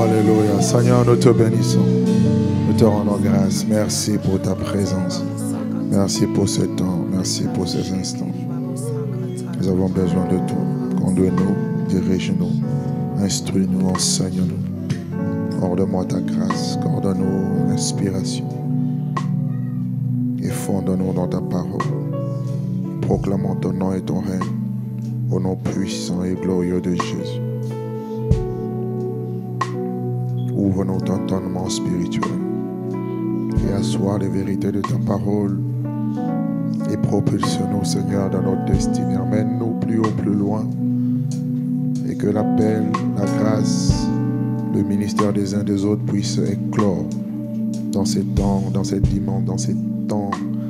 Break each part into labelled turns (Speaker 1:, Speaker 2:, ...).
Speaker 1: Alléluia. Seigneur, nous te bénissons. Nous te rendons grâce. Merci pour ta présence. Merci pour ce temps. Merci pour ces instants. Nous avons besoin de toi. Conduis-nous, dirige-nous, instruis-nous, enseigne-nous. Ordonne-moi ta grâce. Ordonne-nous l'inspiration. Et fonde-nous dans ta parole. Proclamons ton nom et ton règne. Au nom puissant et glorieux de Jésus. Ouvre nos entendements spirituels et assois les vérités de ta parole et propulse-nous, Seigneur, dans notre destinée. Emmène-nous plus haut, plus loin et que l'appel, la grâce, le ministère des uns des autres puisse éclore dans ces temps, dans cette dimension, dans ces temps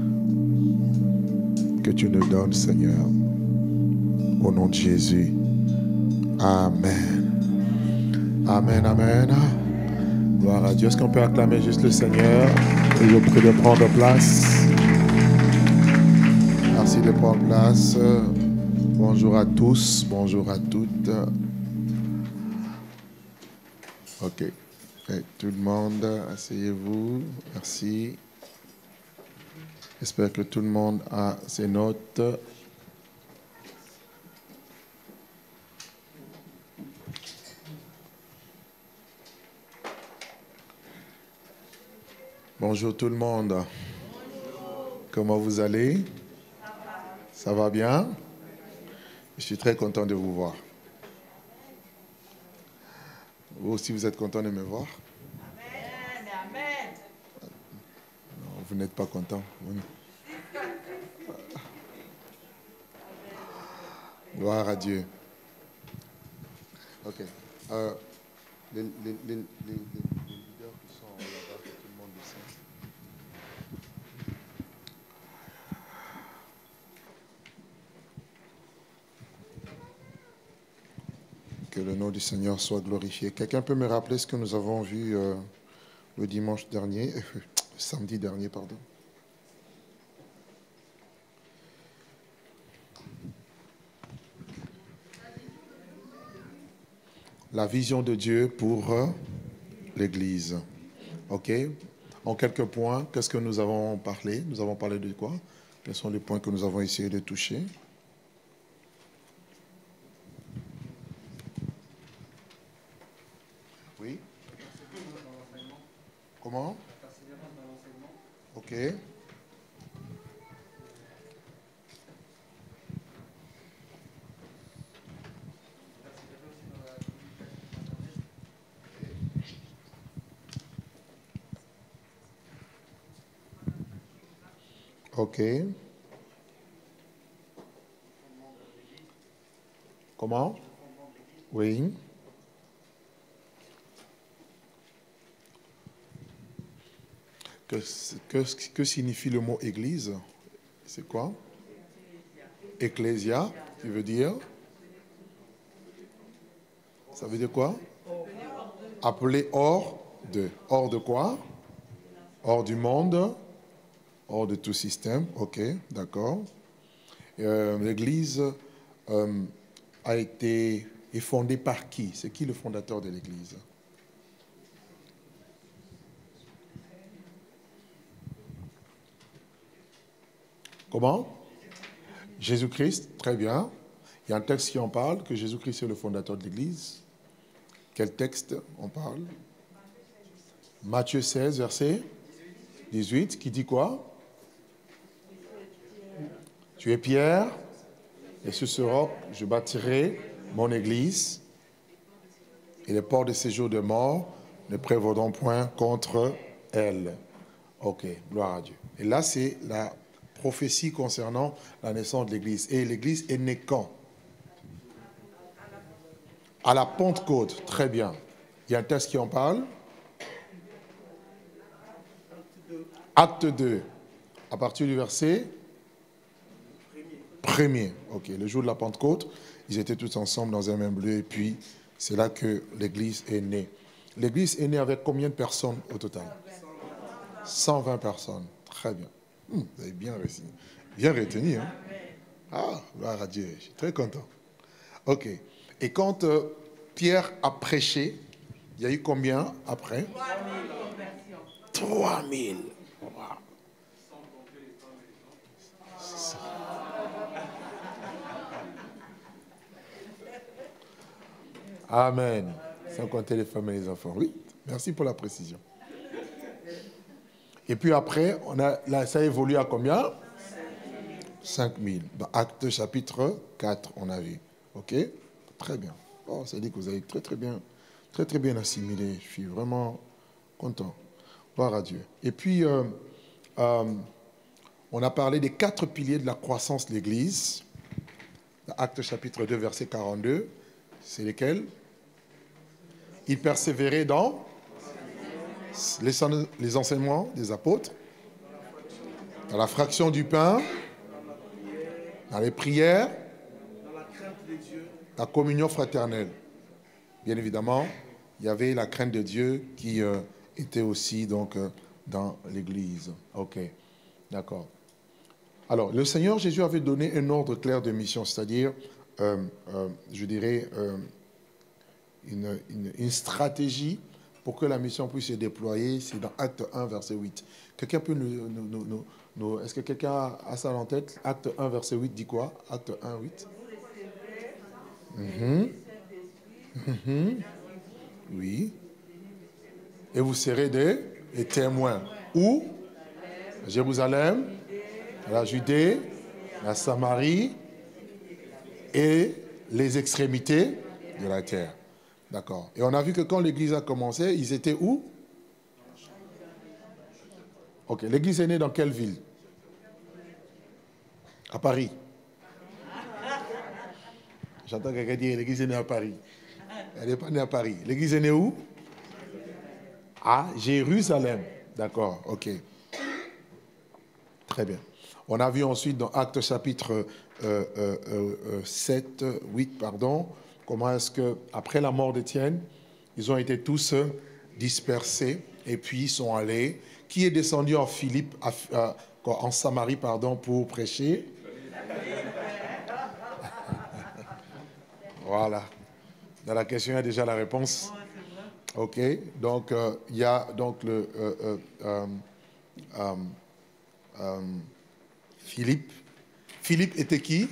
Speaker 1: que tu nous donnes, Seigneur. Au nom de Jésus. Amen. Amen, amen. Gloire à Dieu. Est-ce qu'on peut acclamer juste le Seigneur? Et je prie de prendre place. Merci de prendre place. Bonjour à tous, bonjour à toutes. Ok. Et tout le monde, asseyez-vous. Merci. J'espère que tout le monde a ses notes. Bonjour tout le monde. Bonjour. Comment vous allez? Ça va bien? Je suis très content de vous voir. Vous aussi, vous êtes content de me voir? Amen. Amen. Non, vous n'êtes pas content. Gloire à Dieu. Ok. Les leaders qui sont là-bas, que tout le monde le sait. Que le nom du Seigneur soit glorifié. Quelqu'un peut me rappeler ce que nous avons vu le dimanche dernier, samedi dernier, pardon. La vision de Dieu pour l'Église. OK? En quelques points, qu'est-ce que nous avons parlé? Nous avons parlé de quoi? Quels sont les points que nous avons essayé de toucher? Oui? Comment? OK. OK. Comment? Oui. Que signifie le mot église? C'est quoi? Ecclésia, tu veux dire? Ça veut dire quoi? Appelé hors de. Hors de quoi? Hors du monde, hors de tout système. OK, d'accord. L'église est fondée par qui? C'est qui le fondateur de l'église? Comment? Jésus-Christ, très bien. Il y a un texte qui en parle, que Jésus-Christ est le fondateur de l'Église. Quel texte on parle? Matthieu 16, verset 18, qui dit quoi? Tu es Pierre, et sur ce roc, je bâtirai mon Église, et les portes de séjour de mort ne prévaudront point contre elle. Ok, gloire à Dieu. Et là, c'est la prophétie concernant la naissance de l'Église. Et l'Église est née quand? À la Pentecôte. Très bien. Il y a un texte qui en parle. Acte 2. À partir du verset premier. Ok, le jour de la Pentecôte, ils étaient tous ensemble dans un même lieu. Et puis, c'est là que l'Église est née. L'Église est née avec combien de personnes au total? 120 personnes. Très bien. Vous avez bien retenu. Hein? Ah, gloire à Dieu. Je suis très content. OK. Et quand Pierre a prêché, Il y a eu combien après? 3000. Wow. Amen. Sans compter les femmes et les enfants. Oui, merci pour la précision. Et puis après, là, ça évolue à combien? 5000. Dans Actes chapitre 4, on a vu. OK? Très bien. Oh, ça dit que vous avez très bien assimilé. Je suis vraiment content. Gloire à Dieu. Et puis, on a parlé des 4 piliers de la croissance de l'Église. Actes chapitre 2, verset 42. C'est lesquels? Il persévérait dans les enseignements des apôtres, dans la fraction du pain, dans les prières, dans la crainte de Dieu, la communion fraternelle. Bien évidemment, il y avait la crainte de Dieu qui était aussi donc dans l'Église. Ok, d'accord. Alors, le Seigneur Jésus avait donné un ordre clair de mission, c'est-à-dire, je dirais, une stratégie pour que la mission puisse se déployer. C'est dans Acte 1, verset 8. Quelqu'un peut est-ce que quelqu'un a ça en tête? Acte 1, verset 8 dit quoi? Acte 1, 8. Oui. Et vous serez des témoins. Où? À Jérusalem, à la Judée, la Samarie et les extrémités de la terre. D'accord. Et on a vu que quand l'église a commencé, ils étaient où? Ok. L'église est née dans quelle ville? À Paris. J'entends quelqu'un dire l'église est née à Paris. Elle n'est pas née à Paris. L'église est née où? À Jérusalem. D'accord. Ok. Très bien. On a vu ensuite dans Actes chapitre 7, 8, pardon, comment est-ce que, après la mort d'Étienne, ils ont été tous dispersés et puis ils sont allés. Qui est descendu en en Samarie, pardon, pour prêcher? Voilà. Dans la question, il y a déjà la réponse. Ok. Donc, il y a donc Philippe. Philippe était qui?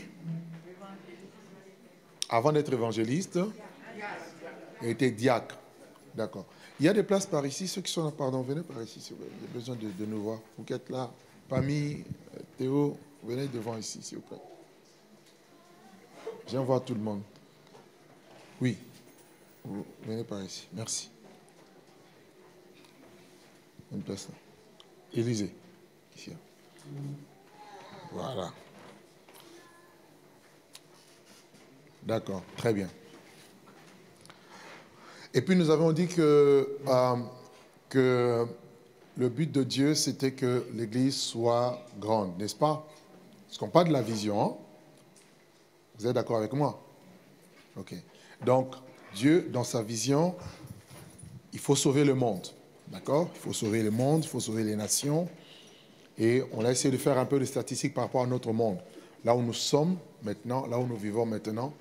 Speaker 1: Avant d'être évangéliste, il était diacre. D'accord. Il y a des places par ici. Ceux qui sont là, pardon, venez par ici. Il y a besoin de nous voir. Vous qui êtes là, Pami, Théo, venez devant ici, s'il vous plaît. Viens voir tout le monde. Oui. Vous venez par ici. Merci. Une place là. Élisée. Ici. Voilà. D'accord. Très bien. Et puis nous avons dit que le but de Dieu, c'était que l'Église soit grande, n'est-ce pas? Parce qu'on parle de la vision. Hein? Vous êtes d'accord avec moi? Ok. Donc, Dieu, dans sa vision, il faut sauver le monde. D'accord? Il faut sauver le monde, il faut sauver les nations. Et on a essayé de faire un peu de statistiques par rapport à notre monde. Là où nous sommes maintenant, là où nous vivons maintenant.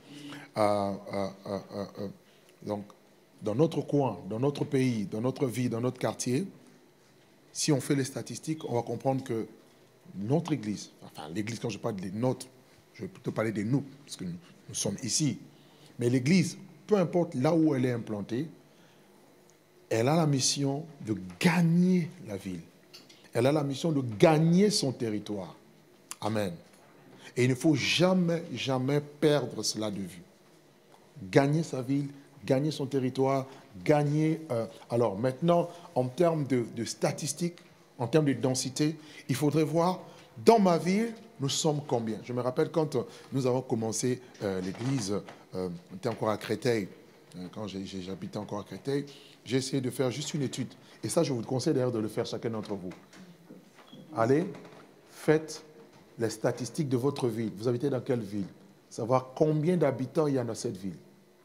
Speaker 1: Donc, dans notre coin, dans notre pays, dans notre vie, dans notre quartier, si on fait les statistiques, on va comprendre que notre Église, enfin l'Église, quand je parle de notre, je vais plutôt parler de nous, parce que nous sommes ici. Mais l'Église, peu importe là où elle est implantée, elle a la mission de gagner la ville. Elle a la mission de gagner son territoire. Amen. Et il ne faut jamais, jamais perdre cela de vue. Gagner sa ville, gagner son territoire, gagner... alors maintenant, en termes de statistiques, en termes de densité, il faudrait voir, dans ma ville, nous sommes combien? Je me rappelle quand nous avons commencé l'église, on était encore à Créteil, quand j'habitais encore à Créteil, j'ai essayé de faire juste une étude. Et ça, je vous conseille d'ailleurs de le faire chacun d'entre vous. Allez, faites les statistiques de votre ville. Vous habitez dans quelle ville? Savoir combien d'habitants il y a dans cette ville.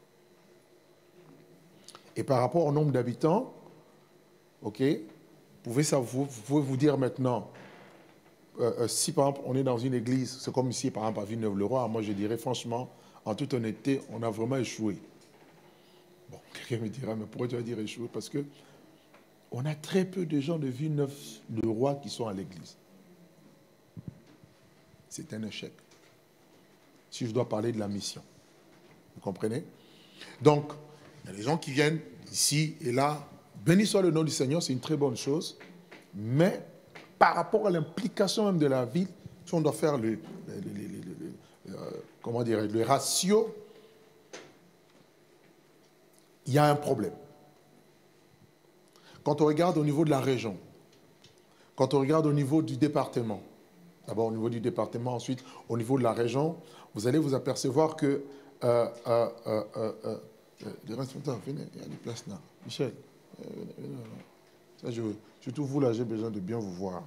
Speaker 1: Et par rapport au nombre d'habitants, ok, vous pouvez vous dire maintenant, si par exemple on est dans une église, c'est comme ici par exemple à Villeneuve-le-Roi, moi je dirais franchement, en toute honnêteté, on a vraiment échoué. Bon, quelqu'un me dira, mais pourquoi tu vas dire échouer? Parce que on a très peu de gens de Villeneuve, le roi, qui sont à l'église. C'est un échec. Si je dois parler de la mission. Vous comprenez? Donc, il y a des gens qui viennent ici et là. Béni soit le nom du Seigneur, c'est une très bonne chose. Mais par rapport à l'implication même de la ville, si on doit faire comment dire, le ratio, il y a un problème. Quand on regarde au niveau de la région, quand on regarde au niveau du département, d'abord au niveau du département, ensuite au niveau de la région, vous allez vous apercevoir que les responsables, venez, il y a des places là. Michel, venez, ça, surtout vous là, j'ai besoin de bien vous voir.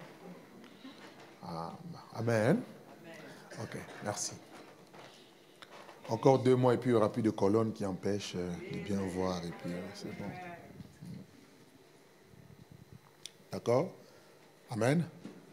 Speaker 1: Ah, amen. Ok, merci. Encore 2 mois et puis il n'y aura plus de colonnes qui empêchent de bien voir et puis c'est bon. D'accord? Amen.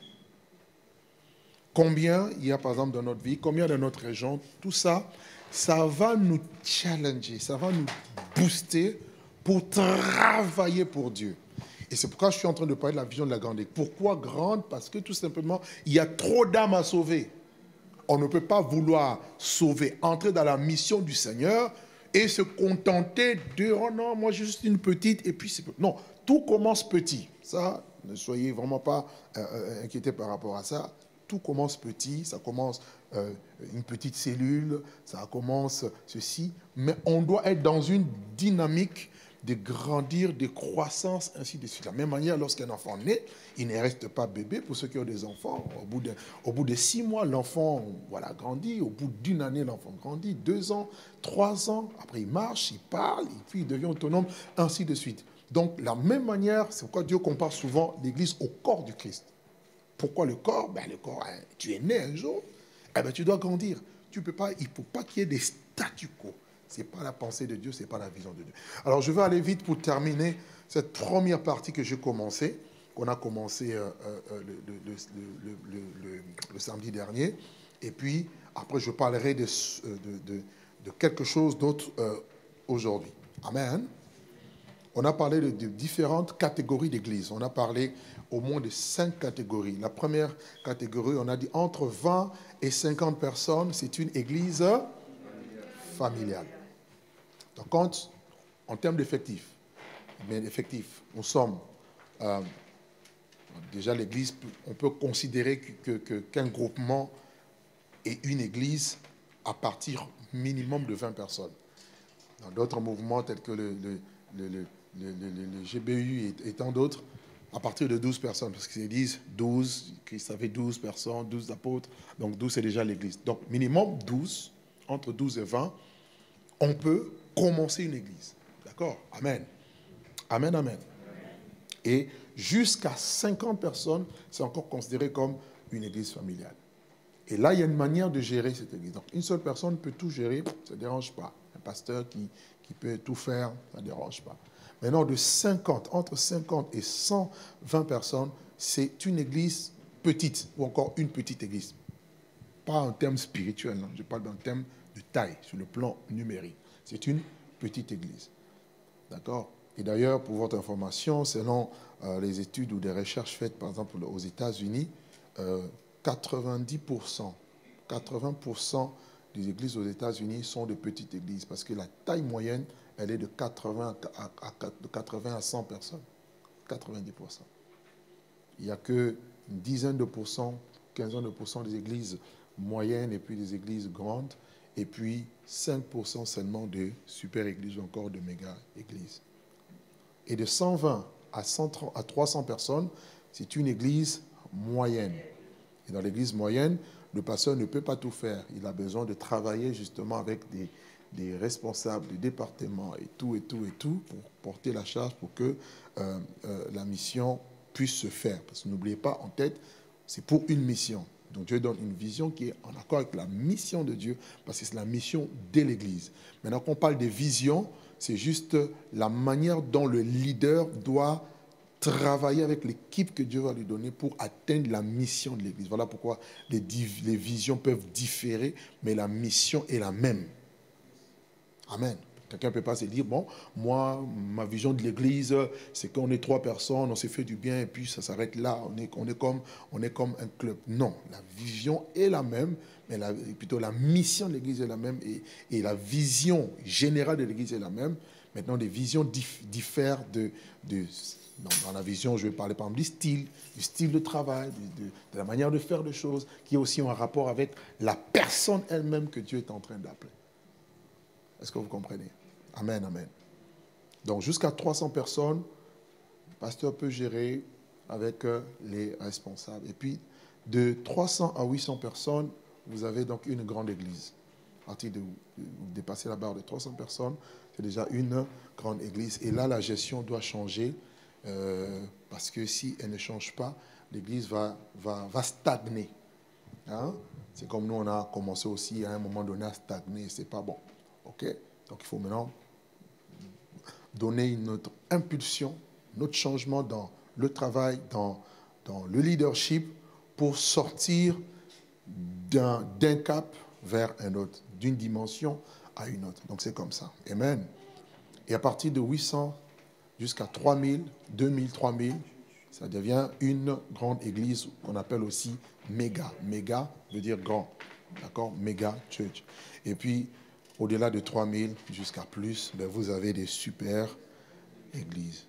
Speaker 1: Combien il y a par exemple dans notre vie, combien dans notre région, tout ça, ça va nous challenger, ça va nous booster pour travailler pour Dieu. Et c'est pourquoi je suis en train de parler de la vision de la grande église. Pourquoi grande? Parce que tout simplement, il y a trop d'âmes à sauver. On ne peut pas vouloir sauver, entrer dans la mission du Seigneur et se contenter de « Oh non, moi j'ai juste une petite et puis c'est... » Non, tout commence petit. Ça, ne soyez vraiment pas inquiétés par rapport à ça. Tout commence petit, ça commence une petite cellule, ça commence ceci. Mais on doit être dans une dynamique de grandir, de croissance, ainsi de suite. De la même manière, lorsqu'un enfant naît, il ne reste pas bébé. Pour ceux qui ont des enfants, au bout de 6 mois, l'enfant grandit. Au bout d'1 année, l'enfant grandit. 2 ans, 3 ans. Après, il marche, il parle, et puis il devient autonome, ainsi de suite. Donc, de la même manière, c'est pourquoi Dieu compare souvent l'Église au corps du Christ. Pourquoi le corps? Le corps, tu es né un jour, tu dois grandir. Il ne faut pas qu'il y ait des statu quo. Ce n'est pas la pensée de Dieu, ce n'est pas la vision de Dieu. Alors, je vais aller vite pour terminer cette première partie que j'ai commencée, qu'on a commencé le samedi dernier. Et puis, après, je parlerai de quelque chose d'autre aujourd'hui. Amen. On a parlé de différentes catégories d'églises. On a parlé au moins de 5 catégories. La première catégorie, on a dit entre 20 et 50 personnes, c'est une église familiale. Donc, en termes d'effectifs, nous sommes... déjà, l'église, on peut considérer qu'un groupement est une église à partir minimum de 20 personnes. Dans d'autres mouvements tels que le GBU et tant d'autres, à partir de 12 personnes, parce qu'ils disent 12, Christ avait 12 personnes, 12 apôtres, donc 12 c'est déjà l'église. Donc minimum 12, entre 12 et 20, on peut commencer une église. D'accord? Amen. Amen, amen. Et jusqu'à 50 personnes, c'est encore considéré comme une église familiale. Et là, il y a une manière de gérer cette église. Donc une seule personne peut tout gérer, ça ne dérange pas. Un pasteur qui peut tout faire, ça ne dérange pas. Maintenant, entre 50 et 120 personnes, c'est une église petite, ou encore une petite église. Pas en termes spirituels, je parle en termes de taille, sur le plan numérique. C'est une petite église. D'accord? Et d'ailleurs, pour votre information, selon les études ou des recherches faites, par exemple, aux États-Unis, 80% des églises aux États-Unis sont de petites églises, parce que la taille moyenne, elle est de 80 à 100 personnes. 90%. Il n'y a qu'une dizaine de pourcents, 15% des églises moyennes et puis des églises grandes, et puis 5% seulement de super églises ou encore de méga églises. Et de 120 à 300 personnes, c'est une église moyenne. Et dans l'église moyenne, le pasteur ne peut pas tout faire. Il a besoin de travailler justement avec des responsables du département et tout, pour porter la charge pour que la mission puisse se faire. Parce que n'oubliez pas, en tête, c'est pour une mission. Donc Dieu donne une vision qui est en accord avec la mission de Dieu, parce que c'est la mission de l'Église. Maintenant, quand on parle de vision, c'est juste la manière dont le leader doit travailler avec l'équipe que Dieu va lui donner pour atteindre la mission de l'Église. Voilà pourquoi les visions peuvent différer, mais la mission est la même. Amen. Quelqu'un ne peut pas se dire, bon, moi, ma vision de l'Église, c'est qu'on est 3 personnes, on s'est fait du bien et puis ça s'arrête là, on est comme un club. Non, la vision est la même, mais plutôt la mission de l'Église est la même et la vision générale de l'Église est la même. Maintenant, les visions diffèrent dans la vision, je vais parler par exemple du style de travail, de la manière de faire les choses, qui est aussi en rapport avec la personne elle-même que Dieu est en train d'appeler. Est-ce que vous comprenez? Amen, amen. Donc, jusqu'à 300 personnes, le pasteur peut gérer avec les responsables. Et puis, de 300 à 800 personnes, vous avez donc une grande église. À partir de vous dépassez la barre de 300 personnes, c'est déjà une grande église. Et là, la gestion doit changer parce que si elle ne change pas, l'église va stagner. Hein? C'est comme nous, on a commencé aussi à un moment donné à stagner. Ce n'est pas bon. OK? Donc, il faut maintenant donner une autre impulsion, un autre changement dans le travail, dans le leadership pour sortir d'un cap vers un autre, d'une dimension à une autre. Donc c'est comme ça. Amen. Et à partir de 800 jusqu'à 3000, 2000, 3000, ça devient une grande église qu'on appelle aussi méga. Méga veut dire grand. D'accord? Méga church. Et puis, au-delà de 3000 jusqu'à plus, ben vous avez des super églises.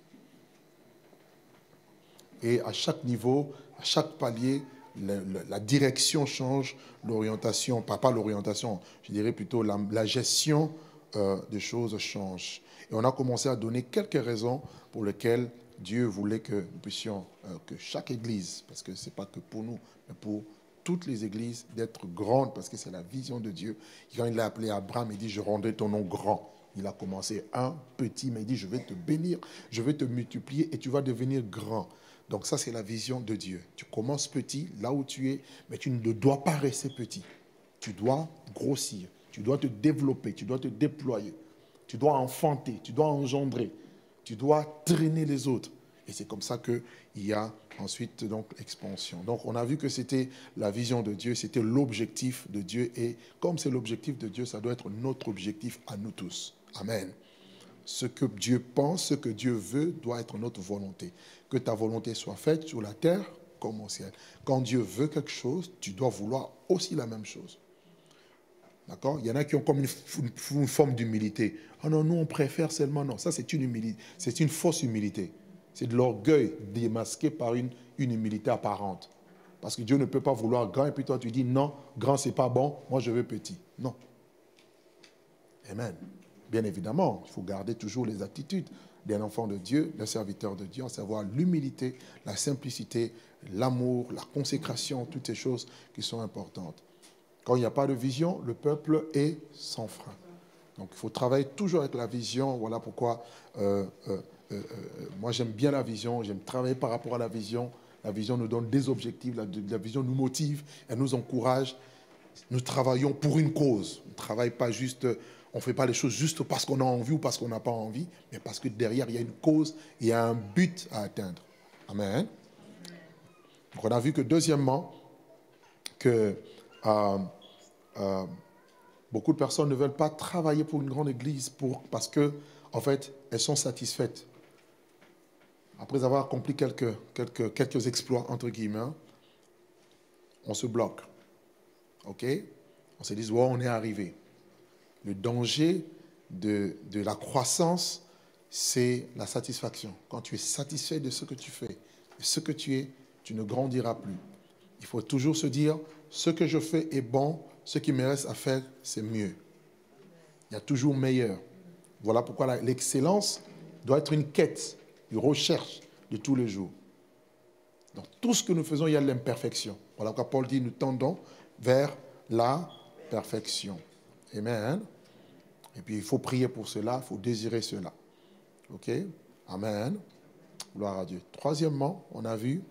Speaker 1: Et à chaque niveau, à chaque palier, la direction change, l'orientation, pas l'orientation, je dirais plutôt la gestion des choses change. Et on a commencé à donner quelques raisons pour lesquelles Dieu voulait que nous puissions, que chaque église, parce que ce n'est pas que pour nous, mais pour toutes les églises, d'être grandes, parce que c'est la vision de Dieu. Quand il a appelé Abraham, il dit, je rendrai ton nom grand. Il a commencé un petit, mais il dit, je vais te bénir, je vais te multiplier et tu vas devenir grand. Donc ça, c'est la vision de Dieu. Tu commences petit, là où tu es, mais tu ne dois pas rester petit. Tu dois grossir, tu dois te développer, tu dois te déployer, tu dois enfanter, tu dois engendrer, tu dois traîner les autres. Et c'est comme ça qu'il y a ensuite donc l'expansion. Donc on a vu que c'était la vision de Dieu, c'était l'objectif de Dieu. Et comme c'est l'objectif de Dieu, ça doit être notre objectif à nous tous. Amen. Ce que Dieu pense, ce que Dieu veut, doit être notre volonté. Que ta volonté soit faite sur la terre comme au ciel. Quand Dieu veut quelque chose, tu dois vouloir aussi la même chose. D'accord? Il y en a qui ont comme une forme d'humilité. Ah non, nous on préfère seulement. Non, ça c'est une humilité. C'est une fausse humilité. C'est de l'orgueil démasqué par une humilité apparente. Parce que Dieu ne peut pas vouloir grand et puis toi tu dis non, grand c'est pas bon, moi je veux petit. Non. Amen. Bien évidemment, il faut garder toujours les attitudes d'un enfant de Dieu, d'un serviteur de Dieu, à savoir l'humilité, la simplicité, l'amour, la consécration, toutes ces choses qui sont importantes. Quand il n'y a pas de vision, le peuple est sans frein. Donc il faut travailler toujours avec la vision. Voilà pourquoi moi j'aime bien la vision, j'aime travailler par rapport à la vision. La vision nous donne des objectifs, la vision nous motive, elle nous encourage. Nous travaillons pour une cause. On ne travaille pas juste, on ne fait pas les choses juste parce qu'on a envie ou parce qu'on n'a pas envie, mais parce que derrière, il y a une cause, il y a un but à atteindre. Amen. Donc on a vu que deuxièmement, que beaucoup de personnes ne veulent pas travailler pour une grande église parce que, en fait, elles sont satisfaites. Après avoir accompli quelques exploits, entre guillemets, on se bloque. OK? On se dit, ouais, on est arrivé. Le danger de la croissance, c'est la satisfaction. Quand tu es satisfait de ce que tu fais, de ce que tu es, tu ne grandiras plus. Il faut toujours se dire, ce que je fais est bon, ce qui me reste à faire, c'est mieux. Il y a toujours meilleur. Voilà pourquoi l'excellence doit être une quête, une recherche de tous les jours. Dans tout ce que nous faisons, il y a l'imperfection. Voilà pourquoi Paul dit, nous tendons vers la perfection. Amen. Et puis, il faut prier pour cela, il faut désirer cela. OK? Amen. Gloire à Dieu. Troisièmement, on a vu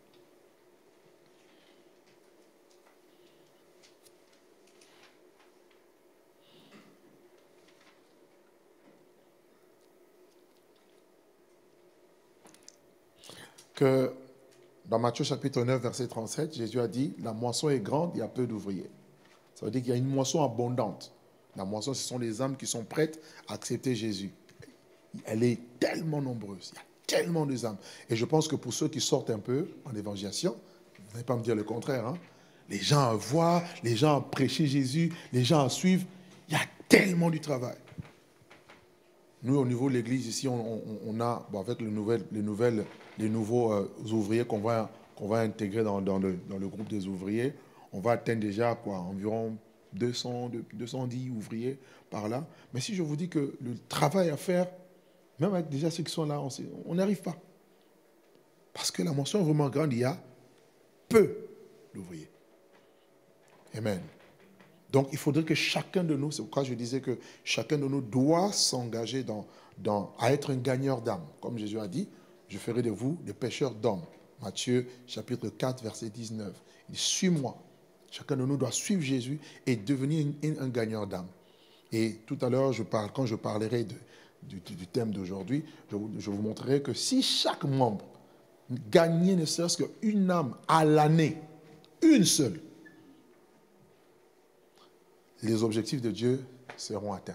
Speaker 1: que dans Matthieu chapitre 9, verset 37, Jésus a dit, la moisson est grande, il y a peu d'ouvriers. Ça veut dire qu'il y a une moisson abondante. La moisson, ce sont les âmes qui sont prêtes à accepter Jésus. Elle est tellement nombreuse. Il y a tellement de âmes. Et je pense que pour ceux qui sortent un peu en évangélisation, vous n'allez pas me dire le contraire, hein? Les gens voient, les gens prêchent Jésus, les gens suivent. Il y a tellement du travail. Nous, au niveau de l'église, ici, on a, bon, avec les nouveaux ouvriers qu'on va intégrer dans le groupe des ouvriers, on va atteindre déjà environ 210 ouvriers par là. Mais si je vous dis que le travail à faire, même avec déjà ceux qui sont là, on n'arrive pas. Parce que la moisson est vraiment grande, il y a peu d'ouvriers. Amen. Donc, il faudrait que chacun de nous, c'est pourquoi je disais que chacun de nous doit s'engager à être un gagneur d'âme. Comme Jésus a dit, je ferai de vous des pêcheurs d'hommes. Matthieu chapitre 4, verset 19. Il dit, suis-moi. Chacun de nous doit suivre Jésus et devenir un gagneur d'âme. Et tout à l'heure, quand je parlerai du thème d'aujourd'hui, je vous montrerai que si chaque membre gagnait ne serait-ce qu'une âme à l'année, une seule, les objectifs de Dieu seront atteints.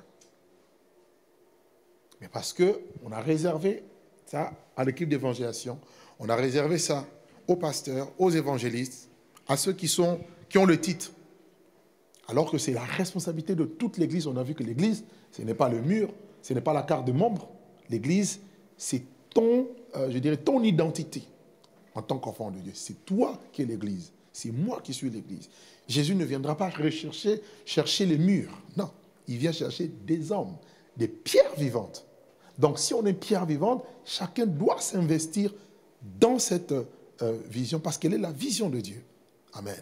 Speaker 1: Mais parce qu'on a réservé ça à l'équipe d'évangélisation, on a réservé ça aux pasteurs, aux évangélistes, à ceux qui ont le titre. Alors que c'est la responsabilité de toute l'Église. On a vu que l'Église, ce n'est pas le mur, ce n'est pas la carte de membre. L'Église, c'est ton identité en tant qu'enfant de Dieu. C'est toi qui es l'Église. C'est moi qui suis l'Église. Jésus ne viendra pas chercher les murs. Non, il vient chercher des hommes, des pierres vivantes. Donc, si on est pierre vivante, chacun doit s'investir dans cette vision parce qu'elle est la vision de Dieu. Amen.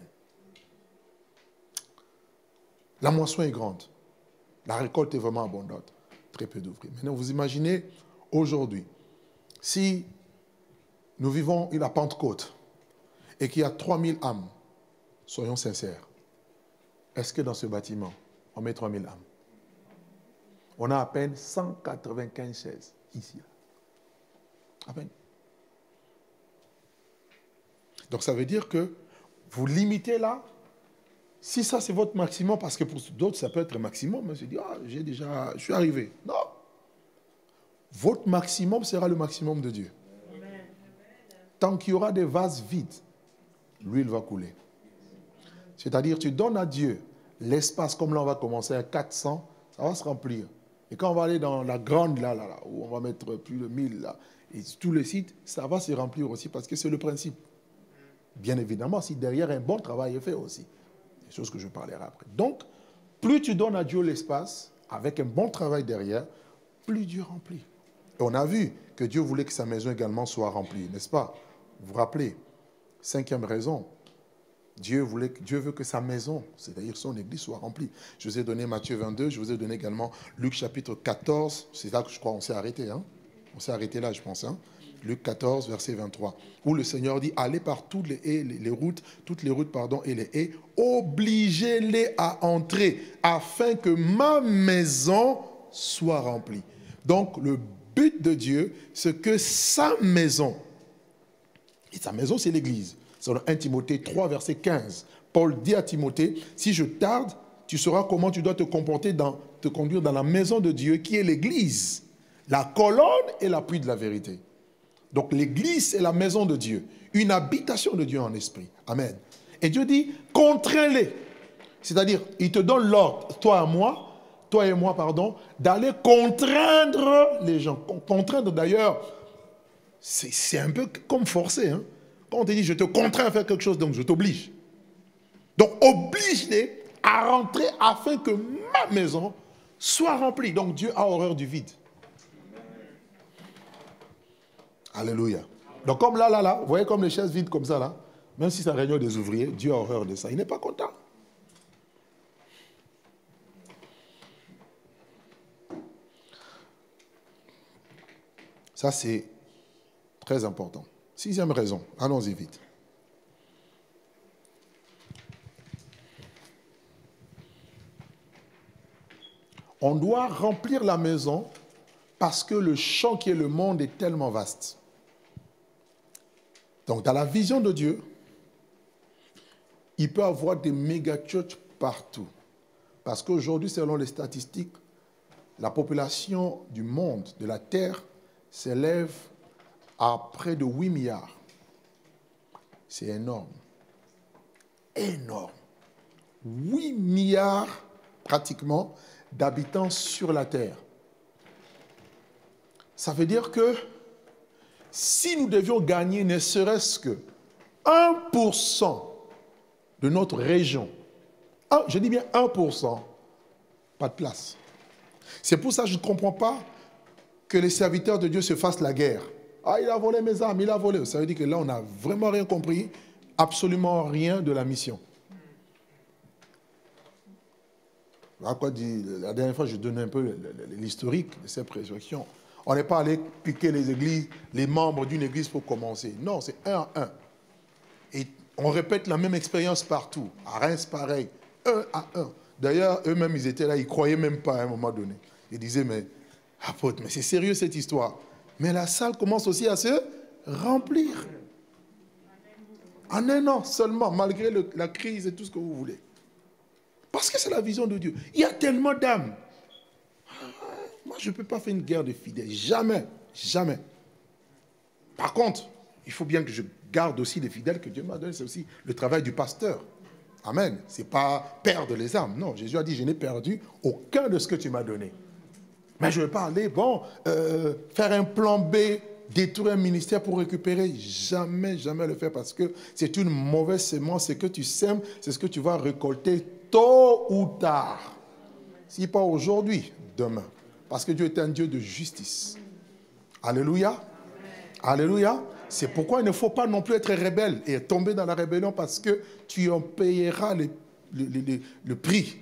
Speaker 1: La moisson est grande. La récolte est vraiment abondante. Très peu d'ouvriers. Maintenant, vous imaginez aujourd'hui, si nous vivons la Pentecôte et qu'il y a 3000 âmes, soyons sincères, est-ce que dans ce bâtiment, on met 3000 âmes? On a à peine 195 chaises ici. À peine. Donc ça veut dire que vous limitez là. Si ça c'est votre maximum, parce que pour d'autres ça peut être un maximum, mais je dis, je suis arrivé. Non. Votre maximum sera le maximum de Dieu. Amen. Tant qu'il y aura des vases vides, l'huile va couler. C'est-à-dire, tu donnes à Dieu l'espace, comme là on va commencer à 400, ça va se remplir. Et quand on va aller dans la grande, là, où on va mettre plus de 1000, là, et tous les sites, ça va se remplir aussi, parce que c'est le principe. Bien évidemment, si derrière un bon travail est fait aussi. Des choses que je parlerai après. Donc, plus tu donnes à Dieu l'espace, avec un bon travail derrière, plus Dieu remplit. Et on a vu que Dieu voulait que sa maison également soit remplie, n'est-ce pas? Vous vous rappelez, 5e raison, Dieu veut que sa maison, c'est-à-dire son église, soit remplie. Je vous ai donné Matthieu 22, je vous ai donné également Luc chapitre 14, c'est là que je crois qu'on s'est arrêté. Hein? On s'est arrêté là, je pense. Hein? Luc 14, verset 23, où le Seigneur dit, allez par toutes les routes et les haies, obligez-les à entrer, afin que ma maison soit remplie. Donc, le but de Dieu, c'est que sa maison, et sa maison, c'est l'église. C'est dans 1 Timothée 3, verset 15. Paul dit à Timothée, si je tarde, tu sauras comment tu dois te conduire dans la maison de Dieu, qui est l'église, la colonne et l'appui de la vérité. Donc l'église, c'est la maison de Dieu, une habitation de Dieu en esprit. Amen. Et Dieu dit, contrains-les. C'est-à-dire, il te donne l'ordre, toi et moi, d'aller contraindre les gens. Contraindre d'ailleurs, c'est un peu comme forcer. Hein? Quand on te dit, je te contrains à faire quelque chose, donc je t'oblige. Donc oblige-les à rentrer afin que ma maison soit remplie. Donc Dieu a horreur du vide. Alléluia. Donc comme là, vous voyez comme les chaises vides comme ça, là, même si c'est la réunion des ouvriers, Dieu a horreur de ça. Il n'est pas content. Ça, c'est très important. 6e raison, allons-y vite. On doit remplir la maison parce que le champ qui est le monde est tellement vaste. Donc, dans la vision de Dieu, il peut y avoir des méga-churches partout. Parce qu'aujourd'hui, selon les statistiques, la population du monde, de la Terre, s'élève à près de 8 milliards. C'est énorme. Énorme. 8 milliards, pratiquement, d'habitants sur la Terre. Ça veut dire que si nous devions gagner ne serait-ce que 1% de notre région, je dis bien 1%, pas de place. C'est pour ça que je ne comprends pas que les serviteurs de Dieu se fassent la guerre. Ah, il a volé mes armes, il a volé. Ça veut dire que là, on n'a vraiment rien compris, absolument rien de la mission. La dernière fois, je donnais un peu l'historique de cette résurrection. On n'est pas allé piquer les églises, les membres d'une église pour commencer. Non, c'est 1 à 1. Et on répète la même expérience partout. À Reims, pareil. 1 à 1. D'ailleurs, eux-mêmes, ils étaient là, ils ne croyaient même pas à un moment donné. Ils disaient, mais apôtre, mais c'est sérieux cette histoire. Mais la salle commence aussi à se remplir. En 1 an seulement, malgré la crise et tout ce que vous voulez. Parce que c'est la vision de Dieu. Il y a tellement d'âmes. Moi, je ne peux pas faire une guerre de fidèles. Jamais. Jamais. Par contre, il faut bien que je garde aussi les fidèles que Dieu m'a donnés. C'est aussi le travail du pasteur. Amen. Ce n'est pas perdre les âmes. Non, Jésus a dit, je n'ai perdu aucun de ce que tu m'as donné. Mais je ne vais pas aller, faire un plan B, détruire un ministère pour récupérer. Jamais, jamais le faire parce que c'est une mauvaise semence. Ce que tu sèmes, c'est ce que tu vas récolter tôt ou tard. Si pas aujourd'hui, demain. Parce que Dieu est un Dieu de justice. Alléluia. Alléluia. C'est pourquoi il ne faut pas non plus être rebelle et tomber dans la rébellion parce que tu en payeras le prix.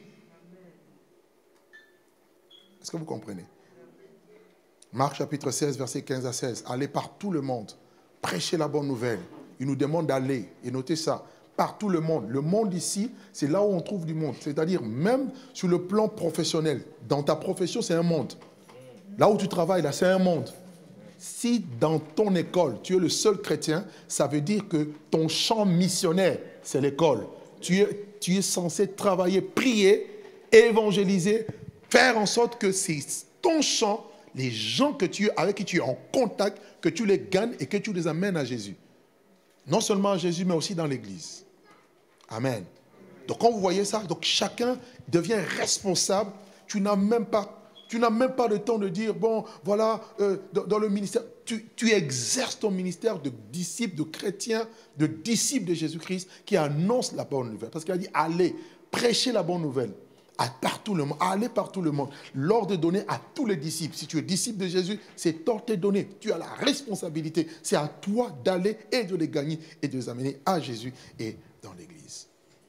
Speaker 1: Est-ce que vous comprenez? Marc chapitre 16, versets 15 à 16. Allez par tout le monde, prêchez la bonne nouvelle. Il nous demande d'aller, et notez ça, par tout le monde. Le monde ici, c'est là où on trouve du monde. C'est-à-dire même sur le plan professionnel. Dans ta profession, c'est un monde. Là où tu travailles, là, c'est un monde. Si dans ton école, tu es le seul chrétien, ça veut dire que ton champ missionnaire, c'est l'école. Tu es censé travailler, prier, évangéliser, faire en sorte que c'est ton champ, les gens avec qui tu es en contact, que tu les gagnes et que tu les amènes à Jésus. Non seulement à Jésus, mais aussi dans l'église. Amen. Donc quand vous voyez ça, donc chacun devient responsable. Tu n'as même pas le temps de dire, bon, voilà, dans le ministère, tu exerces ton ministère de disciple, de chrétien, de disciple de Jésus-Christ qui annonce la bonne nouvelle. Parce qu'il a dit, allez, prêchez la bonne nouvelle. Partout le monde, aller partout le monde. L'ordre est donné à tous les disciples. Si tu es disciple de Jésus, cet ordre t'est donné. Tu as la responsabilité. C'est à toi d'aller et de les gagner et de les amener à Jésus et dans l'église.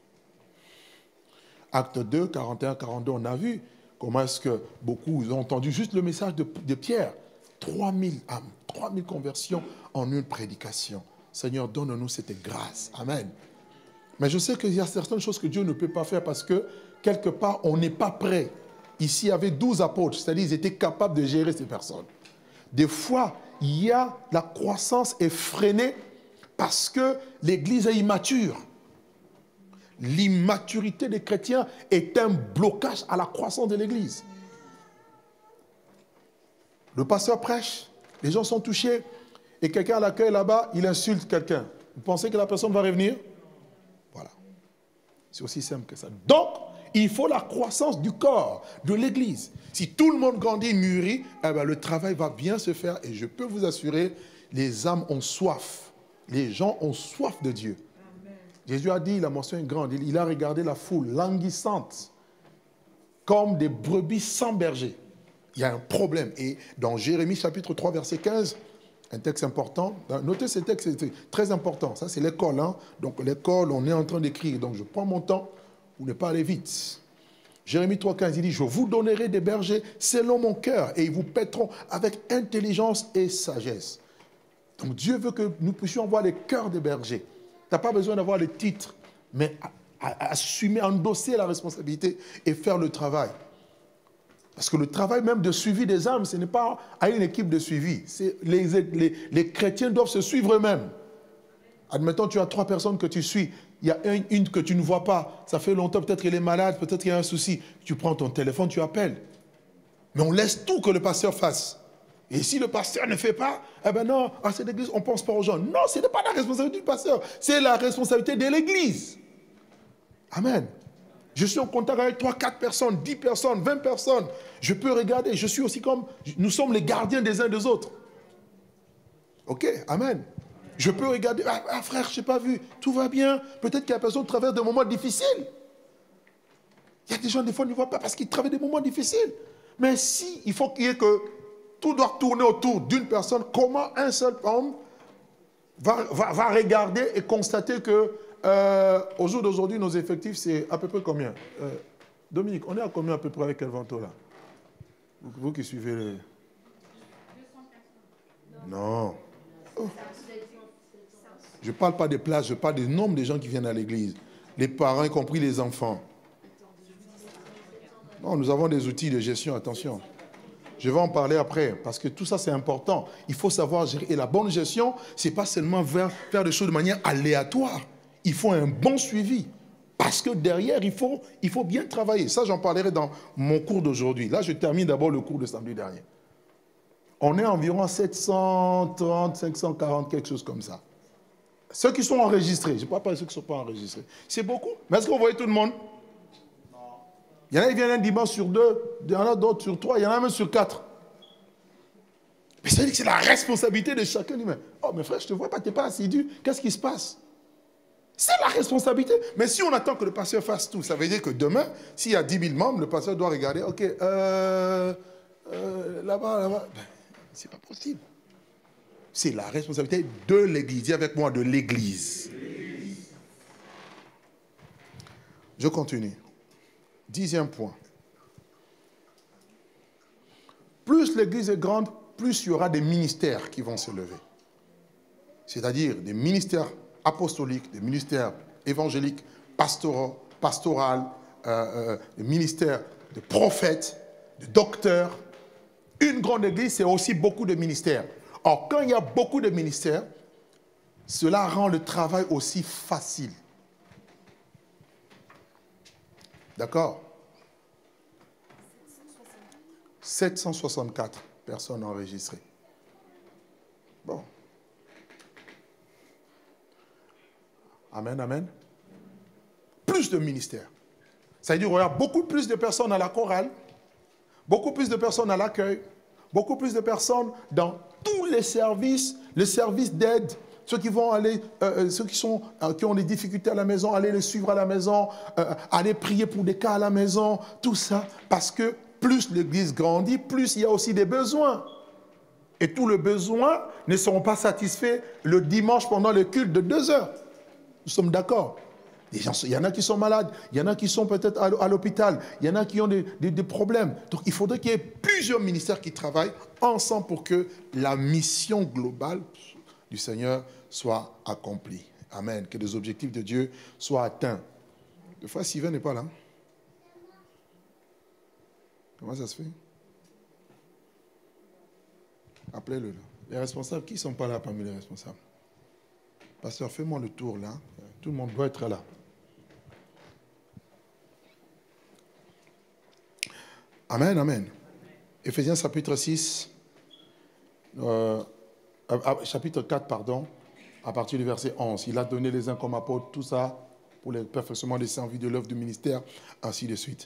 Speaker 1: Acte 2, 41, 42, on a vu comment est-ce que beaucoup ont entendu juste le message de Pierre. 3000 âmes, 3000 conversions en une prédication. Seigneur, donne-nous cette grâce. Amen. Mais je sais qu'il y a certaines choses que Dieu ne peut pas faire parce que quelque part, on n'est pas prêt. Ici, il y avait 12 apôtres, c'est-à-dire qu'ils étaient capables de gérer ces personnes. Des fois, la croissance est freinée parce que l'Église est immature. L'immaturité des chrétiens est un blocage à la croissance de l'Église. Le pasteur prêche, les gens sont touchés, et quelqu'un à l'accueil là-bas, il insulte quelqu'un. Vous pensez que la personne va revenir? Voilà. C'est aussi simple que ça. Donc, il faut la croissance du corps, de l'Église. Si tout le monde grandit, mûrit, le travail va bien se faire. Et je peux vous assurer, les âmes ont soif. Les gens ont soif de Dieu. Amen. Jésus a dit, il a mentionné une grande, il a regardé la foule languissante, comme des brebis sans berger. Il y a un problème. Et dans Jérémie chapitre 3, verset 15, un texte important. Notez ce texte, c'est très important. Ça, c'est l'école. Hein? Donc, l'école, on est en train d'écrire. Donc, je prends mon temps pour ne pas aller vite. Jérémie 3, 15, il dit, je vous donnerai des bergers selon mon cœur et ils vous paîtront avec intelligence et sagesse. Donc, Dieu veut que nous puissions avoir les cœurs des bergers. Tu n'as pas besoin d'avoir les titres, mais assumer, endosser la responsabilité et faire le travail. Parce que le travail même de suivi des âmes, ce n'est pas à une équipe de suivi. Les chrétiens doivent se suivre eux-mêmes. Admettons, tu as 3 personnes que tu suis. il y a une que tu ne vois pas. Ça fait longtemps, peut-être qu'elle est malade, peut-être qu'il y a un souci. Tu prends ton téléphone, tu appelles. Mais on laisse tout que le pasteur fasse. Et si le pasteur ne fait pas, eh ben non, à cette église, on ne pense pas aux gens. Non, ce n'est pas la responsabilité du pasteur, c'est la responsabilité de l'église. Amen. Je suis en contact avec 3, 4 personnes, 10 personnes, 20 personnes. Je peux regarder, je suis aussi comme, nous sommes les gardiens des uns des autres. Ok, amen. Je peux regarder, frère, je n'ai pas vu, tout va bien. Peut-être que la personne traverse des moments difficiles. Il y a des gens, des fois, ne voient pas parce qu'ils traversent des moments difficiles. Mais si, il faut qu'il y ait que tout doit tourner autour d'une personne, comment un seul homme va regarder et constater que au jour d'aujourd'hui, nos effectifs, c'est à peu près combien Dominique, on est à combien à peu près avec Elvanto là? Vous qui suivez les... Non. Oh. Je ne parle pas des places, je parle du nombre de gens qui viennent à l'église. Les parents, y compris les enfants. Non, nous avons des outils de gestion, attention. Je vais en parler après, parce que tout ça, c'est important. Il faut savoir gérer. Et la bonne gestion, ce n'est pas seulement faire des choses de manière aléatoire. Il faut un bon suivi. Parce que derrière, il faut bien travailler. Ça, j'en parlerai dans mon cours d'aujourd'hui. Là, je termine d'abord le cours de samedi dernier. On est environ à 730, 540, quelque chose comme ça. Ceux qui sont enregistrés, je ne parle pas de ceux qui ne sont pas enregistrés. C'est beaucoup. Mais est-ce que vous voyez tout le monde? Non. Il y en a qui viennent un dimanche sur 2, il y en a d'autres sur 3, il y en a même sur 4. Mais ça veut dire que c'est la responsabilité de chacun. Mais, oh, mais frère, je ne te vois pas, tu n'es pas assidu. Qu'est-ce qui se passe? C'est la responsabilité. Mais si on attend que le pasteur fasse tout, ça veut dire que demain, s'il y a 10 000 membres, le pasteur doit regarder, ok, là-bas. Ben, c'est pas possible. C'est la responsabilité de l'église. Dis avec moi, de l'église. Je continue. 10e point. Plus l'église est grande, plus il y aura des ministères qui vont se lever. C'est-à-dire des ministères apostoliques, des ministères évangéliques, pastoraux, des ministères de prophètes, de docteurs. Une grande église, c'est aussi beaucoup de ministères. Or, quand il y a beaucoup de ministères, cela rend le travail aussi facile. D'accord? 764 personnes enregistrées. Bon. Amen, amen. Plus de ministères. Ça veut dire qu'il y aura beaucoup plus de personnes à la chorale, beaucoup plus de personnes à l'accueil, beaucoup plus de personnes dans tous les services d'aide, ceux qui vont aller, ceux qui ont des difficultés à la maison, aller les suivre à la maison, aller prier pour des cas à la maison, tout ça, parce que plus l'église grandit, plus il y a aussi des besoins. Et tous les besoins ne seront pas satisfaits le dimanche pendant le culte de 2 heures. Nous sommes d'accord. Il y en a qui sont malades, il y en a qui sont peut-être à l'hôpital, il y en a qui ont des problèmes. Donc il faudrait qu'il y ait plusieurs ministères qui travaillent ensemble pour que la mission globale du Seigneur soit accomplie. Amen. Que les objectifs de Dieu soient atteints. Le frère Sylvain n'est pas là. Comment ça se fait? Appelez-le. Les responsables, qui ne sont pas là parmi les responsables? Pasteur, fais-moi le tour là. Tout le monde doit être là. Amen, amen. Éphésiens chapitre 6, chapitre 4, pardon, à partir du verset 11. Il a donné les uns comme apôtres, tout ça pour le perfectionnement des services de l'œuvre du ministère, ainsi de suite.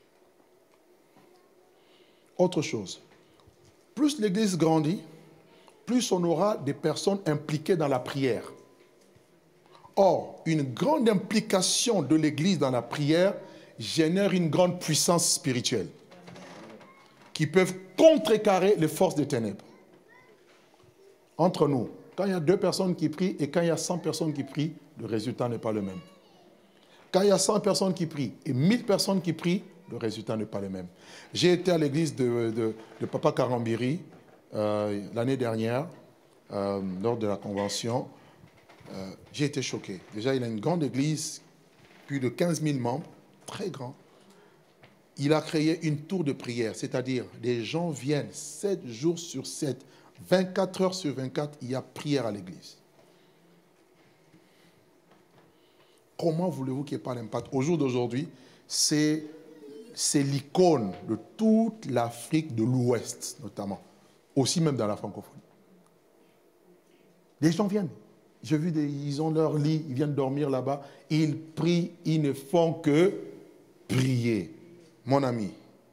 Speaker 1: Autre chose. Plus l'église grandit, plus on aura des personnes impliquées dans la prière. Or, une grande implication de l'église dans la prière génère une grande puissance spirituelle qui peuvent contrecarrer les forces des ténèbres. Entre nous, quand il y a 2 personnes qui prient et quand il y a 100 personnes qui prient, le résultat n'est pas le même. Quand il y a 100 personnes qui prient et 1000 personnes qui prient, le résultat n'est pas le même. J'ai été à l'église de Papa Karambiri l'année dernière, lors de la convention. J'ai été choqué. Déjà, il a une grande église, plus de 15 000 membres, très grand. Il a créé une tour de prière, c'est-à-dire des gens viennent 7 jours sur 7, 24 heures sur 24, il y a prière à l'église. Comment voulez-vous qu'il n'y ait pas d'impact? Au jour d'aujourd'hui, c'est l'icône de toute l'Afrique de l'Ouest, notamment. Aussi même dans la francophonie. Les gens viennent. J'ai vu, ils ont leur lit, ils viennent dormir là-bas. Ils prient, ils ne font que prier. Mon ami.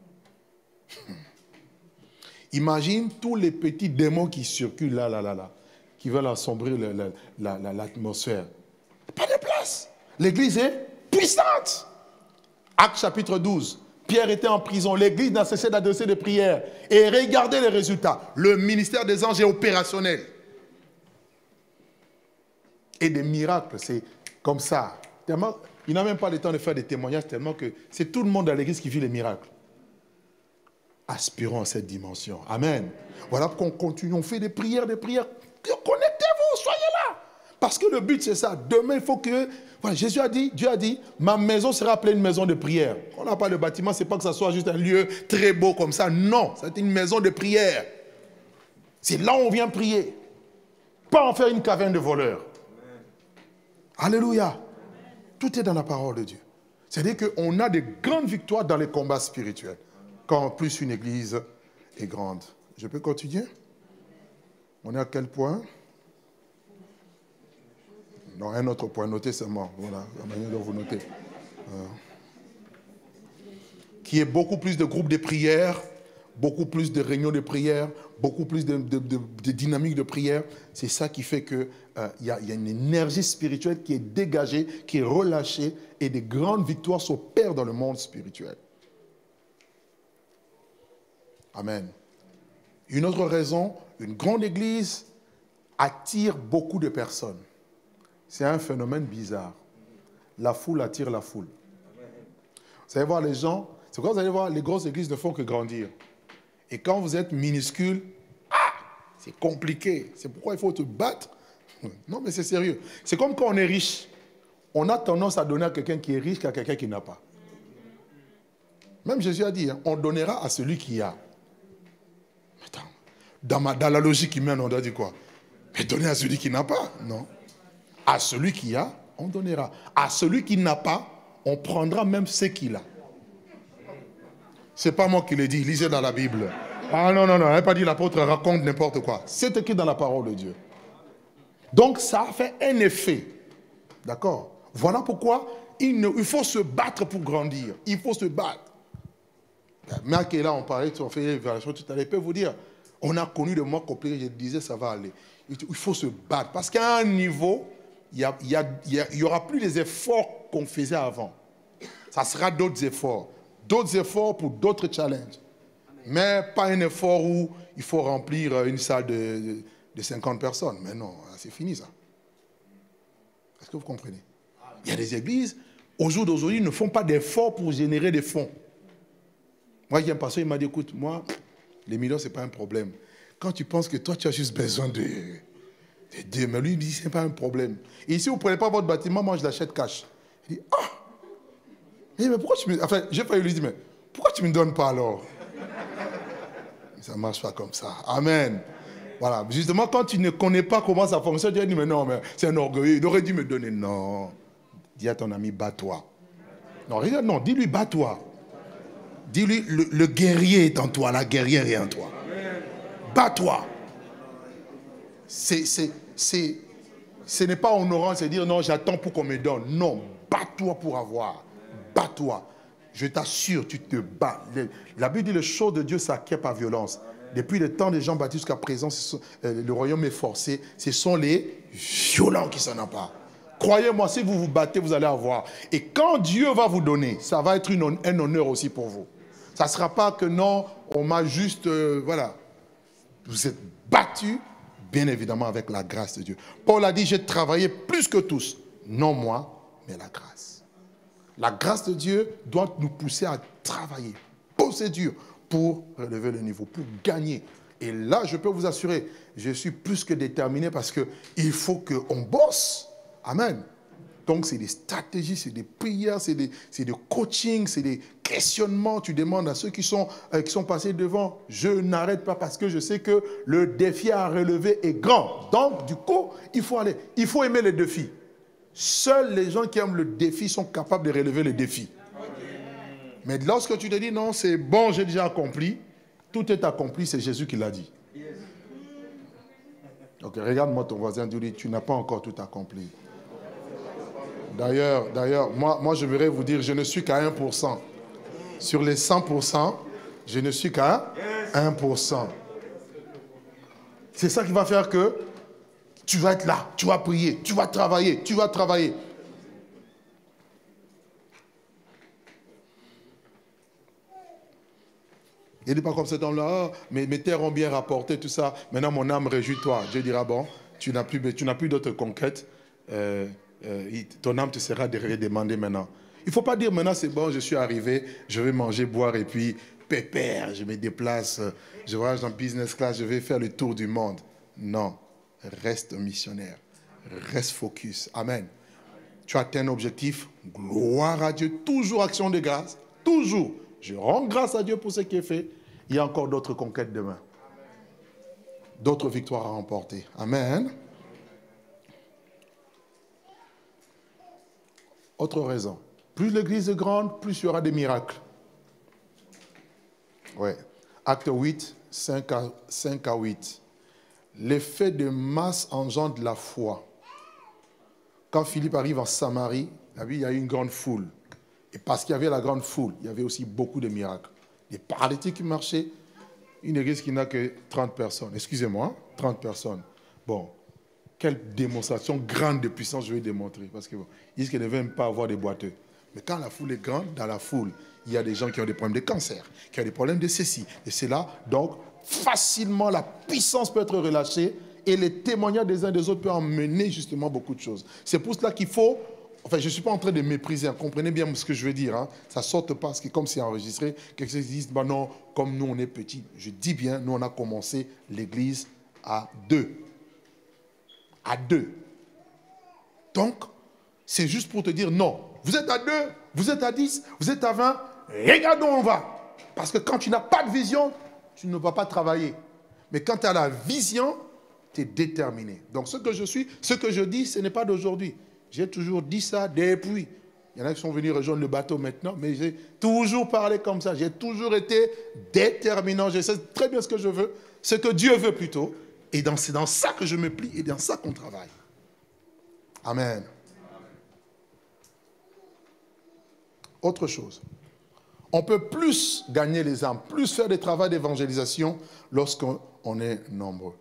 Speaker 1: Imagine tous les petits démons qui circulent là, qui veulent assombrir l'atmosphère. Pas de place. L'église est puissante. Actes chapitre 12. Pierre était en prison. L'église n'a cessé d'adresser des prières. Et regardez les résultats. Le ministère des anges est opérationnel. Et des miracles, c'est comme ça. Tellement, il n'a même pas le temps de faire des témoignages, tellement que c'est tout le monde à l'église qui vit les miracles. Aspirons à cette dimension. Amen. Voilà qu'on continue, on fait des prières. Connectez-vous, soyez là. Parce que le but, c'est ça. Demain, il faut que... Voilà, Dieu a dit, ma maison sera appelée une maison de prière. On n'a pas de bâtiment, c'est pas que ça soit juste un lieu très beau comme ça. Non, c'est une maison de prière. C'est là où on vient prier. Pas en faire une caverne de voleurs. Alléluia. Tout est dans la parole de Dieu. C'est-à-dire qu'on a de grandes victoires dans les combats spirituels. Quand en plus une église est grande. Je peux continuer? On est à quel point? Non, un autre point, notez seulement. Voilà, la manière dont vous notez. Qui est beaucoup plus de groupes de prière, beaucoup plus de réunions de prière, beaucoup plus de dynamique de prière. C'est ça qui fait qu'il y a une énergie spirituelle qui est dégagée, qui est relâchée, et des grandes victoires s'opèrent dans le monde spirituel. Amen. Une autre raison, une grande église attire beaucoup de personnes. C'est un phénomène bizarre. La foule attire la foule. Vous allez voir les gens, c'est pourquoi vous allez voir, les grosses églises ne font que grandir. Et quand vous êtes minuscule, c'est compliqué. C'est pourquoi il faut te battre. Non, mais c'est sérieux. C'est comme quand on est riche. On a tendance à donner à quelqu'un qui est riche qu'à quelqu'un qui n'a pas. Même Jésus a dit, on donnera à celui qui a. Attends, dans la logique humaine, on doit dire quoi? Mais donner à celui qui n'a pas? Non. À celui qui a, on donnera. À celui qui n'a pas, on prendra même ce qu'il a. Ce n'est pas moi qui le dis, lisez dans la Bible. Ah non, il n'a pas dit l'apôtre raconte n'importe quoi. C'est écrit dans la parole de Dieu. Donc ça a fait un effet. D'accord? Voilà pourquoi il faut se battre pour grandir. Il faut se battre. Mais qui est là, on parlait, on fait l'évaluation tout à l'heure, il peut vous dire, on a connu des mois compliqués, je disais ça va aller. Il faut se battre. Parce qu'à un niveau, il n'y aura plus les efforts qu'on faisait avant. Ça sera d'autres efforts. D'autres efforts pour d'autres challenges. Mais pas un effort où il faut remplir une salle de 50 personnes. Mais non, c'est fini ça. Est-ce que vous comprenez? Il y a des églises, au jour d'aujourd'hui, ne font pas d'efforts pour générer des fonds. Moi, il y a un pasteur, il m'a dit, écoute, moi, les millions, ce n'est pas un problème. Quand tu penses que toi, tu as juste besoin de Dieu, mais lui, il dit, ce n'est pas un problème. Et si vous ne prenez pas votre bâtiment, moi, je l'achète cash. Il dit, mais pourquoi tu me... Enfin, j'ai failli lui dire, mais pourquoi tu ne me donnes pas alors? Ça ne marche pas comme ça. Amen. Voilà. Justement, quand tu ne connais pas comment ça fonctionne, tu vas dire, mais non, mais c'est un orgueilleux. Il aurait dû me donner. Non. Dis à ton ami, bats-toi. Non, dis-lui, bats-toi. Dis-lui, le guerrier est en toi, la guerrière est en toi. Bats-toi. Ce n'est pas honorant, c'est dire, non, j'attends pour qu'on me donne. Non, bats-toi pour avoir. Bats-toi. Je t'assure, tu te bats. La Bible dit, le choses de Dieu s'acquiert par violence. Depuis le temps des Jean-Baptiste jusqu'à présent, le royaume est forcé. Ce sont les violents qui s'en emparent. Croyez-moi, si vous vous battez, vous allez avoir. Et quand Dieu va vous donner, ça va être un honneur aussi pour vous. Ça ne sera pas que non, on m'a juste... voilà. Vous êtes battus, bien évidemment, avec la grâce de Dieu. Paul a dit, j'ai travaillé plus que tous. Non moi, mais la grâce. La grâce de Dieu doit nous pousser à travailler, bosser dur pour relever le niveau, pour gagner. Et là, je peux vous assurer, je suis plus que déterminé parce qu'il faut qu'on bosse. Amen. Donc, c'est des stratégies, c'est des prières, c'est des coachings, c'est des questionnements. Tu demandes à ceux qui sont passés devant. Je n'arrête pas parce que je sais que le défi à relever est grand. Donc, du coup, il faut aller. Il faut aimer les défis. Seuls les gens qui aiment le défi sont capables de relever le défi. Mais lorsque tu te dis, non, c'est bon, j'ai déjà accompli, tout est accompli, c'est Jésus qui l'a dit. Ok, regarde-moi ton voisin, tu dis, tu n'as pas encore tout accompli. D'ailleurs, moi, je voudrais vous dire, je ne suis qu'à 1%. Sur les 100%, je ne suis qu'à 1%. C'est ça qui va faire que tu vas être là, tu vas prier, tu vas travailler, tu vas travailler. Il n'est pas comme cet homme-là, oh, mes terres ont bien rapporté, tout ça. Maintenant, mon âme, réjouis-toi. Dieu dira, bon, tu n'as plus d'autres conquêtes. Ton âme te sera redemandée maintenant. Il ne faut pas dire, maintenant, c'est bon, je suis arrivé, je vais manger, boire, et puis, pépère, je me déplace, je voyage en business class, je vais faire le tour du monde. Non, reste missionnaire, reste focus. Amen. Tu as atteint un objectif, gloire à Dieu, toujours action de grâce, toujours. Je rends grâce à Dieu pour ce qui est fait. Il y a encore d'autres conquêtes demain. D'autres victoires à remporter. Amen. Autre raison. Plus l'église est grande, plus il y aura des miracles. Ouais. Acte 8, 5 à 8. L'effet de masse engendre la foi. Quand Philippe arrive en Samarie, il y a eu une grande foule. Et parce qu'il y avait la grande foule, il y avait aussi beaucoup de miracles. Des paralytiques qui marchaient. Une église qui n'a que 30 personnes. Excusez-moi, 30 personnes. Bon, quelle démonstration grande de puissance je vais démontrer. Parce qu'ils disent qu'ils ne veulent même pas avoir des boiteux. Mais quand la foule est grande, dans la foule, il y a des gens qui ont des problèmes de cancer, qui ont des problèmes de ceci, et cela. Donc, facilement, la puissance peut être relâchée et les témoignages des uns des autres peuvent emmener justement beaucoup de choses. C'est pour cela qu'il faut... Enfin, je ne suis pas en train de mépriser, hein. Comprenez bien ce que je veux dire. Hein. Ça ne sorte pas, parce que comme c'est enregistré, quelqu'un dit, bah non, comme nous on est petits. Je dis bien, nous on a commencé l'église à 2. À 2. Donc, c'est juste pour te dire, non, vous êtes à 2, vous êtes à 10, vous êtes à 20, regarde où on va. Parce que quand tu n'as pas de vision, tu ne vas pas travailler. Mais quand tu as la vision, tu es déterminé. Donc ce que je suis, ce que je dis, ce n'est pas d'aujourd'hui. J'ai toujours dit ça depuis. Il y en a qui sont venus rejoindre le bateau maintenant, mais j'ai toujours parlé comme ça. J'ai toujours été déterminant. Je sais très bien ce que je veux, ce que Dieu veut plutôt. Et c'est dans ça que je me plie et dans ça qu'on travaille. Amen. Autre chose. On peut plus gagner les âmes, plus faire des travaux d'évangélisation lorsqu'on est nombreux.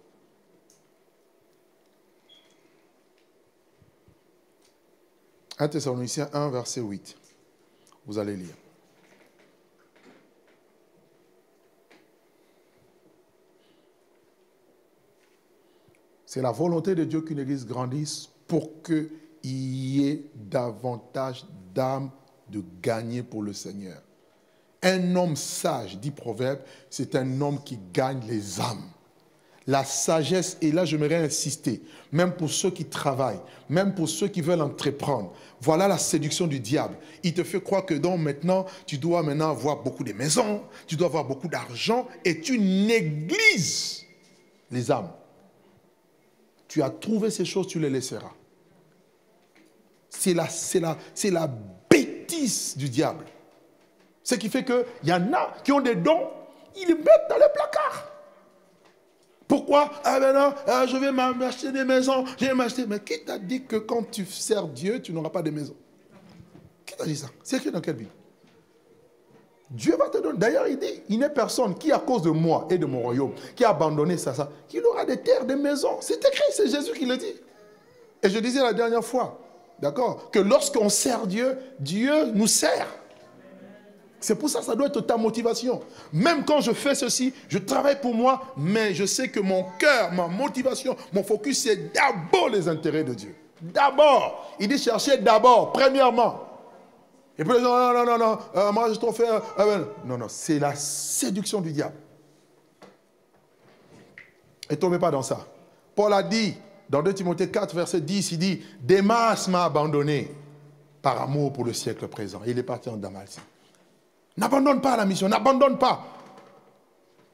Speaker 1: 1 Thessaloniciens 1, verset 8. Vous allez lire. C'est la volonté de Dieu qu'une église grandisse pour qu'il y ait davantage d'âmes de gagner pour le Seigneur. Un homme sage, dit Proverbe, c'est un homme qui gagne les âmes. La sagesse, et là j'aimerais insister, même pour ceux qui travaillent, même pour ceux qui veulent entreprendre, voilà la séduction du diable. Il te fait croire que donc maintenant, tu dois maintenant avoir beaucoup de maisons, tu dois avoir beaucoup d'argent, et tu négliges les âmes. Tu as trouvé ces choses, tu les laisseras. C'est la bêtise du diable. Ce qui fait qu'il y en a qui ont des dons, ils les mettent dans le placard. Pourquoi? Ah ben non, je vais m'acheter des maisons, je vais m'acheter. Mais qui t'a dit que quand tu sers Dieu, tu n'auras pas de maison? Qui t'a dit ça? C'est écrit dans quelle Bible? Dieu va te donner. D'ailleurs, il dit, il n'est personne qui, à cause de moi et de mon royaume, qui a abandonné ça, qu'il aura des terres, des maisons. C'est écrit, c'est Jésus qui le dit. Et je disais la dernière fois, d'accord, que lorsqu'on sert Dieu, Dieu nous sert. C'est pour ça que ça doit être ta motivation. Même quand je fais ceci, je travaille pour moi, mais je sais que mon cœur, ma motivation, mon focus, c'est d'abord les intérêts de Dieu. D'abord. Il dit chercher d'abord, premièrement. Et puis les gens, non, moi je trop fait. Non, c'est la séduction du diable. Et ne tombez pas dans ça. Paul a dit, dans 2 Timothée 4, verset 10, il dit, Démas m'a abandonné par amour pour le siècle présent. Il est parti en Damas. N'abandonne pas la mission, n'abandonne pas.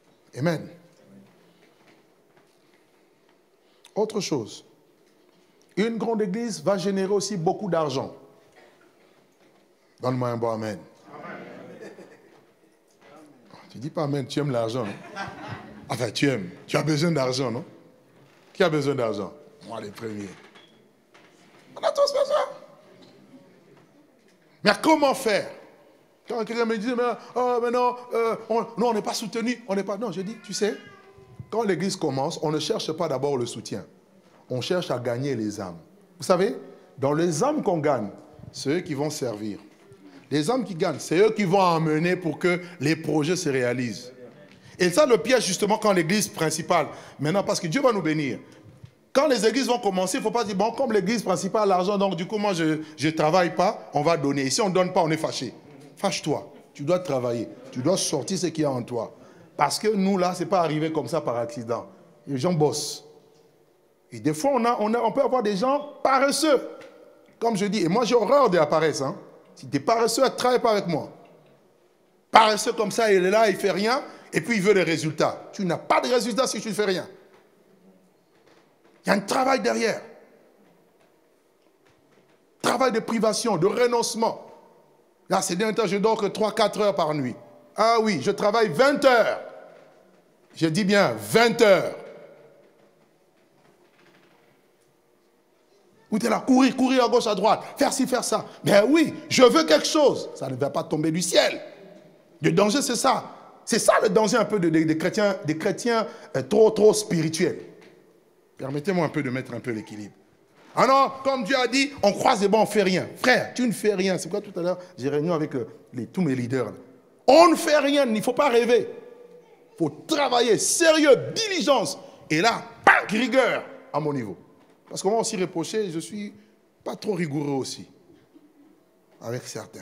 Speaker 1: Amen. Autre chose. Une grande église va générer aussi beaucoup d'argent. Donne-moi un bon amen. Tu dis pas amen, tu aimes l'argent, non? Enfin, tu aimes. Tu as besoin d'argent, non? Qui a besoin d'argent? Moi, les premiers. On a tous besoin. Mais comment faire? Quand quelqu'un me dit, mais non, on n'est pas soutenu, on n'est pas... Non, je dis, tu sais, quand l'église commence, on ne cherche pas d'abord le soutien. On cherche à gagner les âmes. Vous savez, dans les âmes qu'on gagne, c'est eux qui vont servir. Les âmes qui gagnent, c'est eux qui vont emmener pour que les projets se réalisent. Et ça, le piège, justement, quand l'église principale, maintenant, parce que Dieu va nous bénir. Quand les églises vont commencer, il ne faut pas dire, bon, comme l'église principale a l'argent, donc du coup, moi, je ne travaille pas, on va donner. Et si on ne donne pas, on est fâché. Fâche-toi. Tu dois travailler. Tu dois sortir ce qu'il y a en toi. Parce que nous, là, ce n'est pas arrivé comme ça par accident. Les gens bossent. Et des fois, on peut avoir des gens paresseux. Comme je dis, et moi, j'ai horreur de la paresse. Hein. Si tu es paresseux, ne travaille pas avec moi. Paresseux comme ça, il est là, il ne fait rien, et puis il veut des résultats. Tu n'as pas de résultats si tu ne fais rien. Il y a un travail derrière. Travail de privation, de renoncement. Là, ces derniers temps, je dors que 3-4 heures par nuit. Ah oui, je travaille 20 heures. Je dis bien 20 heures. Ou tu es là, courir à gauche, à droite, faire ci, faire ça. Mais oui, je veux quelque chose. Ça ne va pas tomber du ciel. Le danger, c'est ça. C'est ça le danger un peu des chrétiens trop spirituels. Permettez-moi un peu de mettre un peu l'équilibre. Ah non, comme Dieu a dit, on croise les bons, on ne fait rien. Frère, tu ne fais rien. C'est quoi tout à l'heure, j'ai réuni avec tous mes leaders. Là. On ne fait rien, il ne faut pas rêver. Il faut travailler, sérieux, diligence. Et là, pas rigueur à mon niveau. Parce qu'on va aussi reprocher, je ne suis pas trop rigoureux aussi. Avec certains.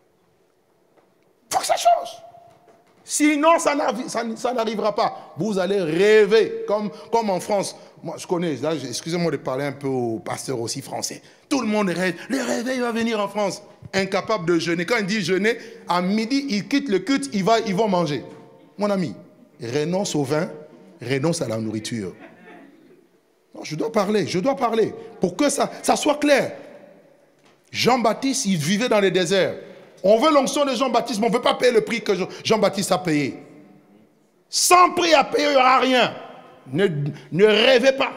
Speaker 1: Il faut que ça change. Sinon, ça n'arrivera pas. Vous allez rêver, comme en France. Moi, je connais, excusez-moi de parler un peu aux pasteurs aussi français. Tout le monde rêve. Le réveil va venir en France. Incapable de jeûner. Quand il dit jeûner, à midi, il quitte le culte, ils vont manger. Mon ami, renonce au vin, renonce à la nourriture. Non, je dois parler. Pour que ça soit clair. Jean-Baptiste, il vivait dans les déserts. On veut l'onction de Jean-Baptiste, mais on ne veut pas payer le prix que Jean-Baptiste a payé. Sans prix à payer, il n'y aura rien. Ne rêvez pas.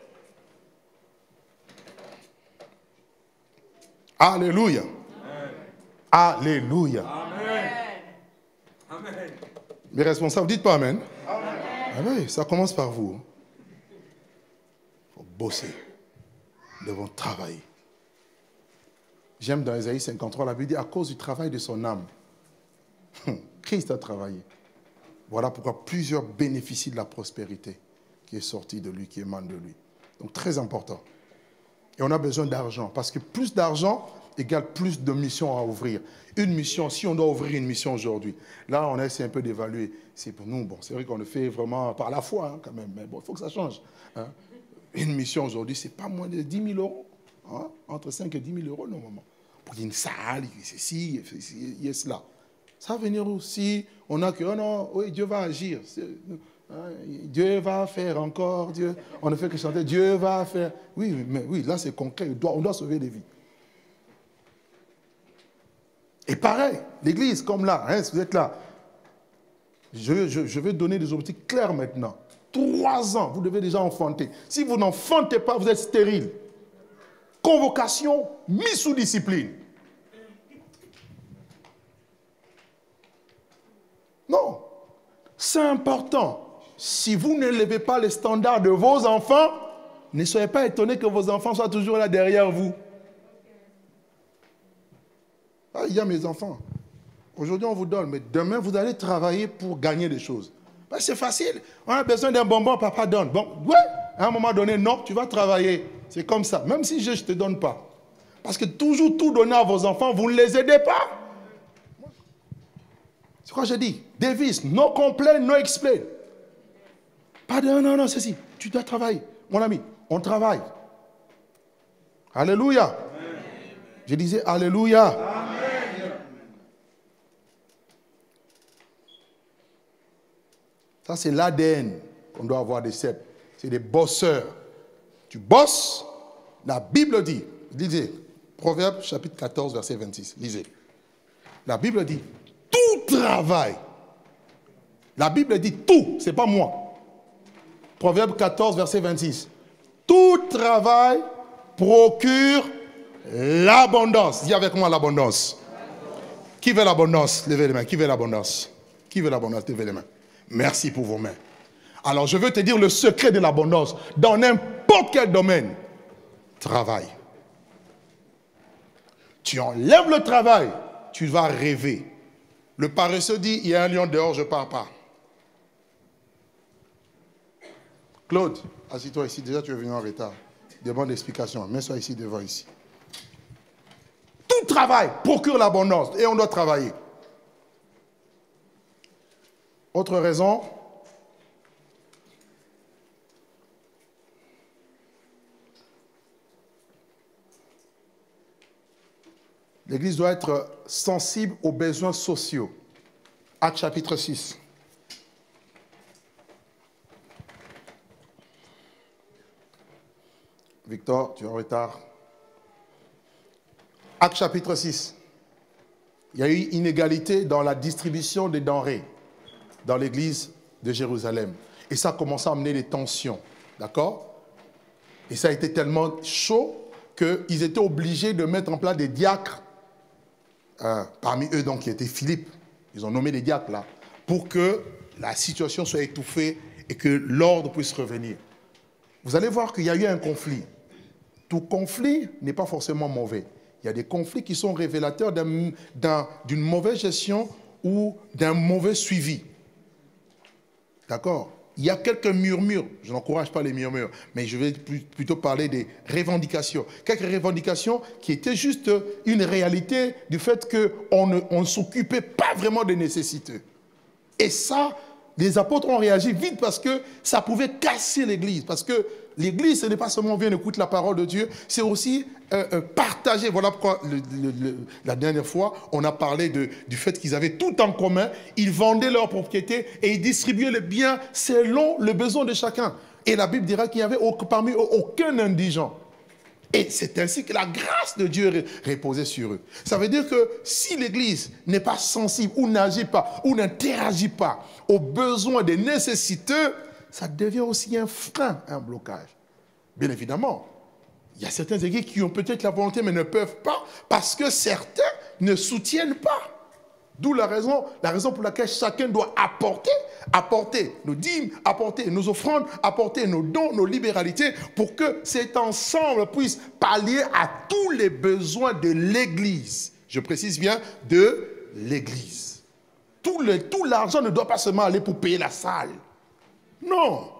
Speaker 1: Alléluia. Amen. Alléluia. Amen. Amen. Mes responsables, dites pas Amen. Amen. Ah oui, ça commence par vous. Il faut bosser. Nous devons travailler. J'aime dans Ésaïe 53, la Bible dit, à cause du travail de son âme, Christ a travaillé. Voilà pourquoi plusieurs bénéficient de la prospérité qui est sortie de lui, qui émane de lui. Donc très important. Et on a besoin d'argent, parce que plus d'argent égale plus de missions à ouvrir. Une mission, si on doit ouvrir une mission aujourd'hui, là on essaie un peu d'évaluer. C'est pour nous, bon, c'est vrai qu'on le fait vraiment par la foi hein, quand même, mais bon, il faut que ça change. Hein. Une mission aujourd'hui, c'est pas moins de 10 000 euros. Hein, entre 5 et 10 000 euros normalement. Pour qu'il y ait une salle, il y ait ceci, il y ait cela. Ça va venir aussi, on a que, oh non, oui, Dieu va agir. Dieu va faire encore, Dieu. On ne fait que chanter, Dieu va faire. Oui, mais oui, là c'est concret, on doit sauver des vies. Et pareil, l'église, comme là, hein, si vous êtes là, je vais donner des objectifs clairs maintenant. 3 ans, vous devez déjà enfanter. Si vous n'enfantez pas, vous êtes stérile. Convocation, mise sous discipline. Non, c'est important. Si vous ne levez pas les standards de vos enfants, ne soyez pas étonnés que vos enfants soient toujours là derrière vous. Ah, il y a mes enfants. Aujourd'hui, on vous donne, mais demain, vous allez travailler pour gagner des choses. Ben, c'est facile. On a besoin d'un bonbon, papa donne. Bon, ouais, à un moment donné, non, tu vas travailler. C'est comme ça. Même si je ne te donne pas. Parce que toujours tout donner à vos enfants, vous ne les aidez pas. C'est quoi je dis? Davis, no complain, no explain. Pas de non, ceci. Tu dois travailler. Mon ami, on travaille. Alléluia. Amen. Je disais Alléluia. Amen. Ça, c'est l'ADN qu'on doit avoir des CEP. C'est des bosseurs. Tu bosses, La Bible dit, lisez, Proverbe chapitre 14, verset 26, lisez. La Bible dit, tout travail. La Bible dit tout, ce n'est pas moi. Proverbe 14, verset 26. Tout travail procure l'abondance. Dis avec moi l'abondance. Qui veut l'abondance? Levez les mains. Qui veut l'abondance? Qui veut l'abondance? Levez les mains. Merci pour vos mains. Alors je veux te dire le secret de l'abondance. Dans n'importe quel domaine, travail. Tu enlèves le travail, tu vas rêver. Le paresseux dit, il y a un lion dehors, je ne pars pas. Claude, assis-toi ici. Déjà, tu es venu en retard. Demande d'explication. Mets-toi ici, devant ici. Tout travail procure l'abondance et on doit travailler. Autre raison. L'Église doit être sensible aux besoins sociaux. Actes chapitre 6. Victor, tu es en retard. Actes chapitre 6. Il y a eu inégalité dans la distribution des denrées dans l'église de Jérusalem. Et ça a commencé à amener des tensions. D'accord? Et ça a été tellement chaud qu'ils étaient obligés de mettre en place des diacres. Parmi eux, donc, qui était Philippe. Ils ont nommé des diacres là. Pour que la situation soit étouffée et que l'ordre puisse revenir. Vous allez voir qu'il y a eu un conflit. Tout conflit n'est pas forcément mauvais. Il y a des conflits qui sont révélateurs d'une mauvaise gestion ou d'un mauvais suivi. D'accord? Il y a quelques murmures. Je n'encourage pas les murmures, mais je vais plutôt parler des revendications. Quelques revendications qui étaient juste une réalité du fait qu'on ne s'occupait pas vraiment des nécessiteux. Et ça, les apôtres ont réagi vite parce que ça pouvait casser l'Église. Parce que l'Église, ce n'est pas seulement vient écouter la parole de Dieu, c'est aussi partager. Voilà pourquoi la dernière fois, on a parlé du fait qu'ils avaient tout en commun. Ils vendaient leurs propriétés et ils distribuaient les biens selon le besoin de chacun. Et la Bible dira qu'il n'y avait parmi eux aucun indigent. Et c'est ainsi que la grâce de Dieu reposait sur eux. Ça veut dire que si l'Église n'est pas sensible ou n'agit pas ou n'interagit pas aux besoins des nécessiteux, ça devient aussi un frein, un blocage. Bien évidemment, il y a certaines églises qui ont peut-être la volonté mais ne peuvent pas parce que certains ne soutiennent pas. D'où la raison pour laquelle chacun doit apporter nos dîmes, apporter nos offrandes, apporter nos dons, nos libéralités, pour que cet ensemble puisse pallier à tous les besoins de l'Église. Je précise bien, de l'Église. Tout l'argent ne doit pas seulement aller pour payer la salle. Non.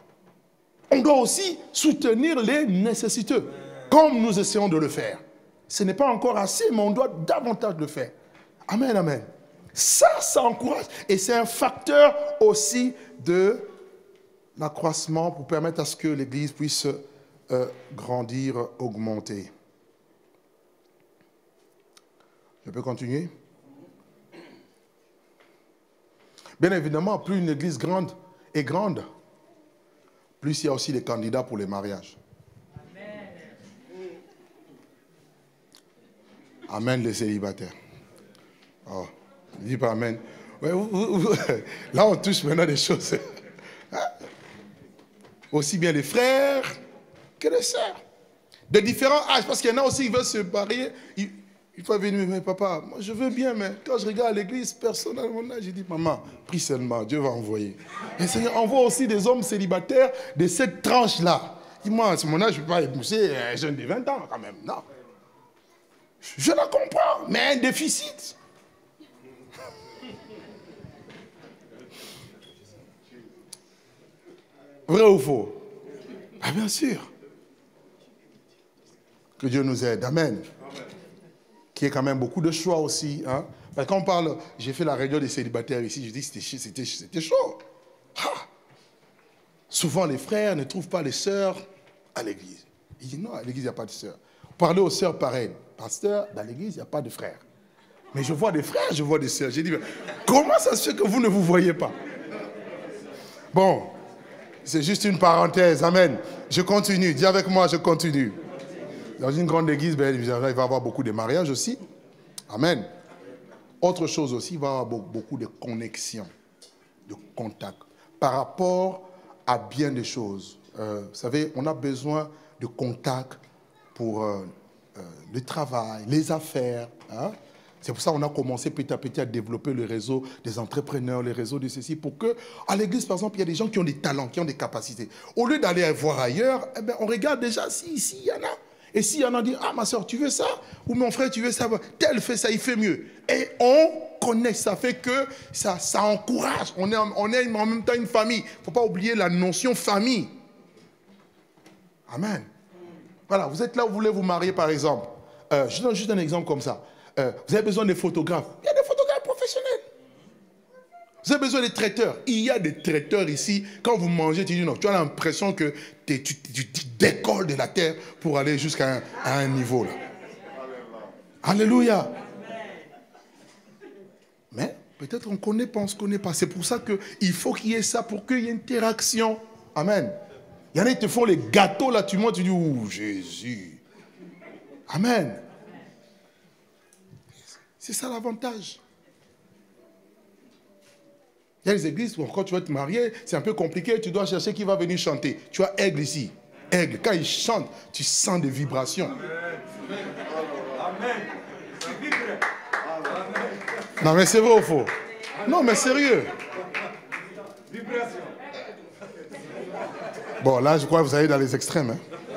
Speaker 1: On doit aussi soutenir les nécessiteux, comme nous essayons de le faire. Ce n'est pas encore assez, mais on doit davantage le faire. Amen, amen. Ça encourage. Et c'est un facteur aussi de l'accroissement pour permettre à ce que l'Église puisse grandir, augmenter. Je peux continuer? Bien évidemment, plus une Église est grande, plus il y a aussi des candidats pour les mariages. Amen, les célibataires. Oh, dis pas amen. Ouais, là, on touche maintenant des choses. Hein? Aussi bien les frères que les sœurs. De différents âges. Parce qu'il y en a aussi qui veulent se marier. Il faut venir, mais papa, moi je veux bien, mais quand je regarde l'église, personne à mon âge, j'ai dit, maman, prie seulement, Dieu va envoyer. Et Seigneur envoie aussi des hommes célibataires de cette tranche-là. Dis-moi, à ce moment-là, je ne peux pas épouser un jeune de 20 ans quand même. Non. Je la comprends, mais un déficit. Vrai ou faux? Ah, bien sûr. Que Dieu nous aide. Amen. Qu'il y ait quand même beaucoup de choix aussi. Hein? Parce que quand on parle, j'ai fait la réunion des célibataires ici, je dis que c'était chaud. Ah. Souvent, les frères ne trouvent pas les sœurs à l'église. Ils disent non, à l'église, il n'y a pas de sœurs. Parlez aux sœurs pareilles. Pasteur, dans l'église, il n'y a pas de frères. Mais je vois des frères, je vois des sœurs. J'ai dit, mais comment ça se fait que vous ne vous voyez pas? Bon, c'est juste une parenthèse. Amen. Je continue. Dis avec moi, je continue. Dans une grande église, ben, il va y avoir beaucoup de mariages aussi. Amen. Autre chose aussi, il va y avoir beaucoup de connexions, de contacts par rapport à bien des choses. Vous savez, on a besoin de contacts pour le travail, les affaires. Hein? C'est pour ça qu'on a commencé petit à petit à développer le réseau des entrepreneurs, le réseau de ceci, pour que, à l'église, par exemple, il y a des gens qui ont des talents, qui ont des capacités. Au lieu d'aller voir ailleurs, eh bien, on regarde déjà si ici, il y en a. Et s'il y en a, on dit, ah, ma soeur, tu veux ça? Ou mon frère, tu veux ça? Tel fait ça, il fait mieux. Et on connaît, ça fait que ça encourage. On est en même temps une famille. Il ne faut pas oublier la notion famille. Amen. Voilà, vous êtes là, vous voulez vous marier, par exemple. Je donne juste un exemple comme ça. Vous avez besoin de photographes. Il y a des photographes professionnels. Vous avez besoin de traiteurs. Il y a des traiteurs ici. Quand vous mangez, tu dis non. Tu as l'impression que tu décolles de la terre pour aller jusqu'à un niveau. Là. Alléluia. Mais peut-être on connaît pas, on ne se connaît pas. C'est pour ça qu'il faut qu'il y ait ça, pour qu'il y ait une interaction. Amen. Il y en a qui te font les gâteaux là, tu montes, tu dis, ouh, Jésus. Amen. C'est ça l'avantage. Il y a des églises où quand tu vas te marier, c'est un peu compliqué, tu dois chercher qui va venir chanter. Tu as Aigle ici. Aigle, quand il chante, tu sens des vibrations. Amen. Non mais c'est vrai ou faux? Non mais sérieux. Bon là je crois que vous allez dans les extrêmes. Hein?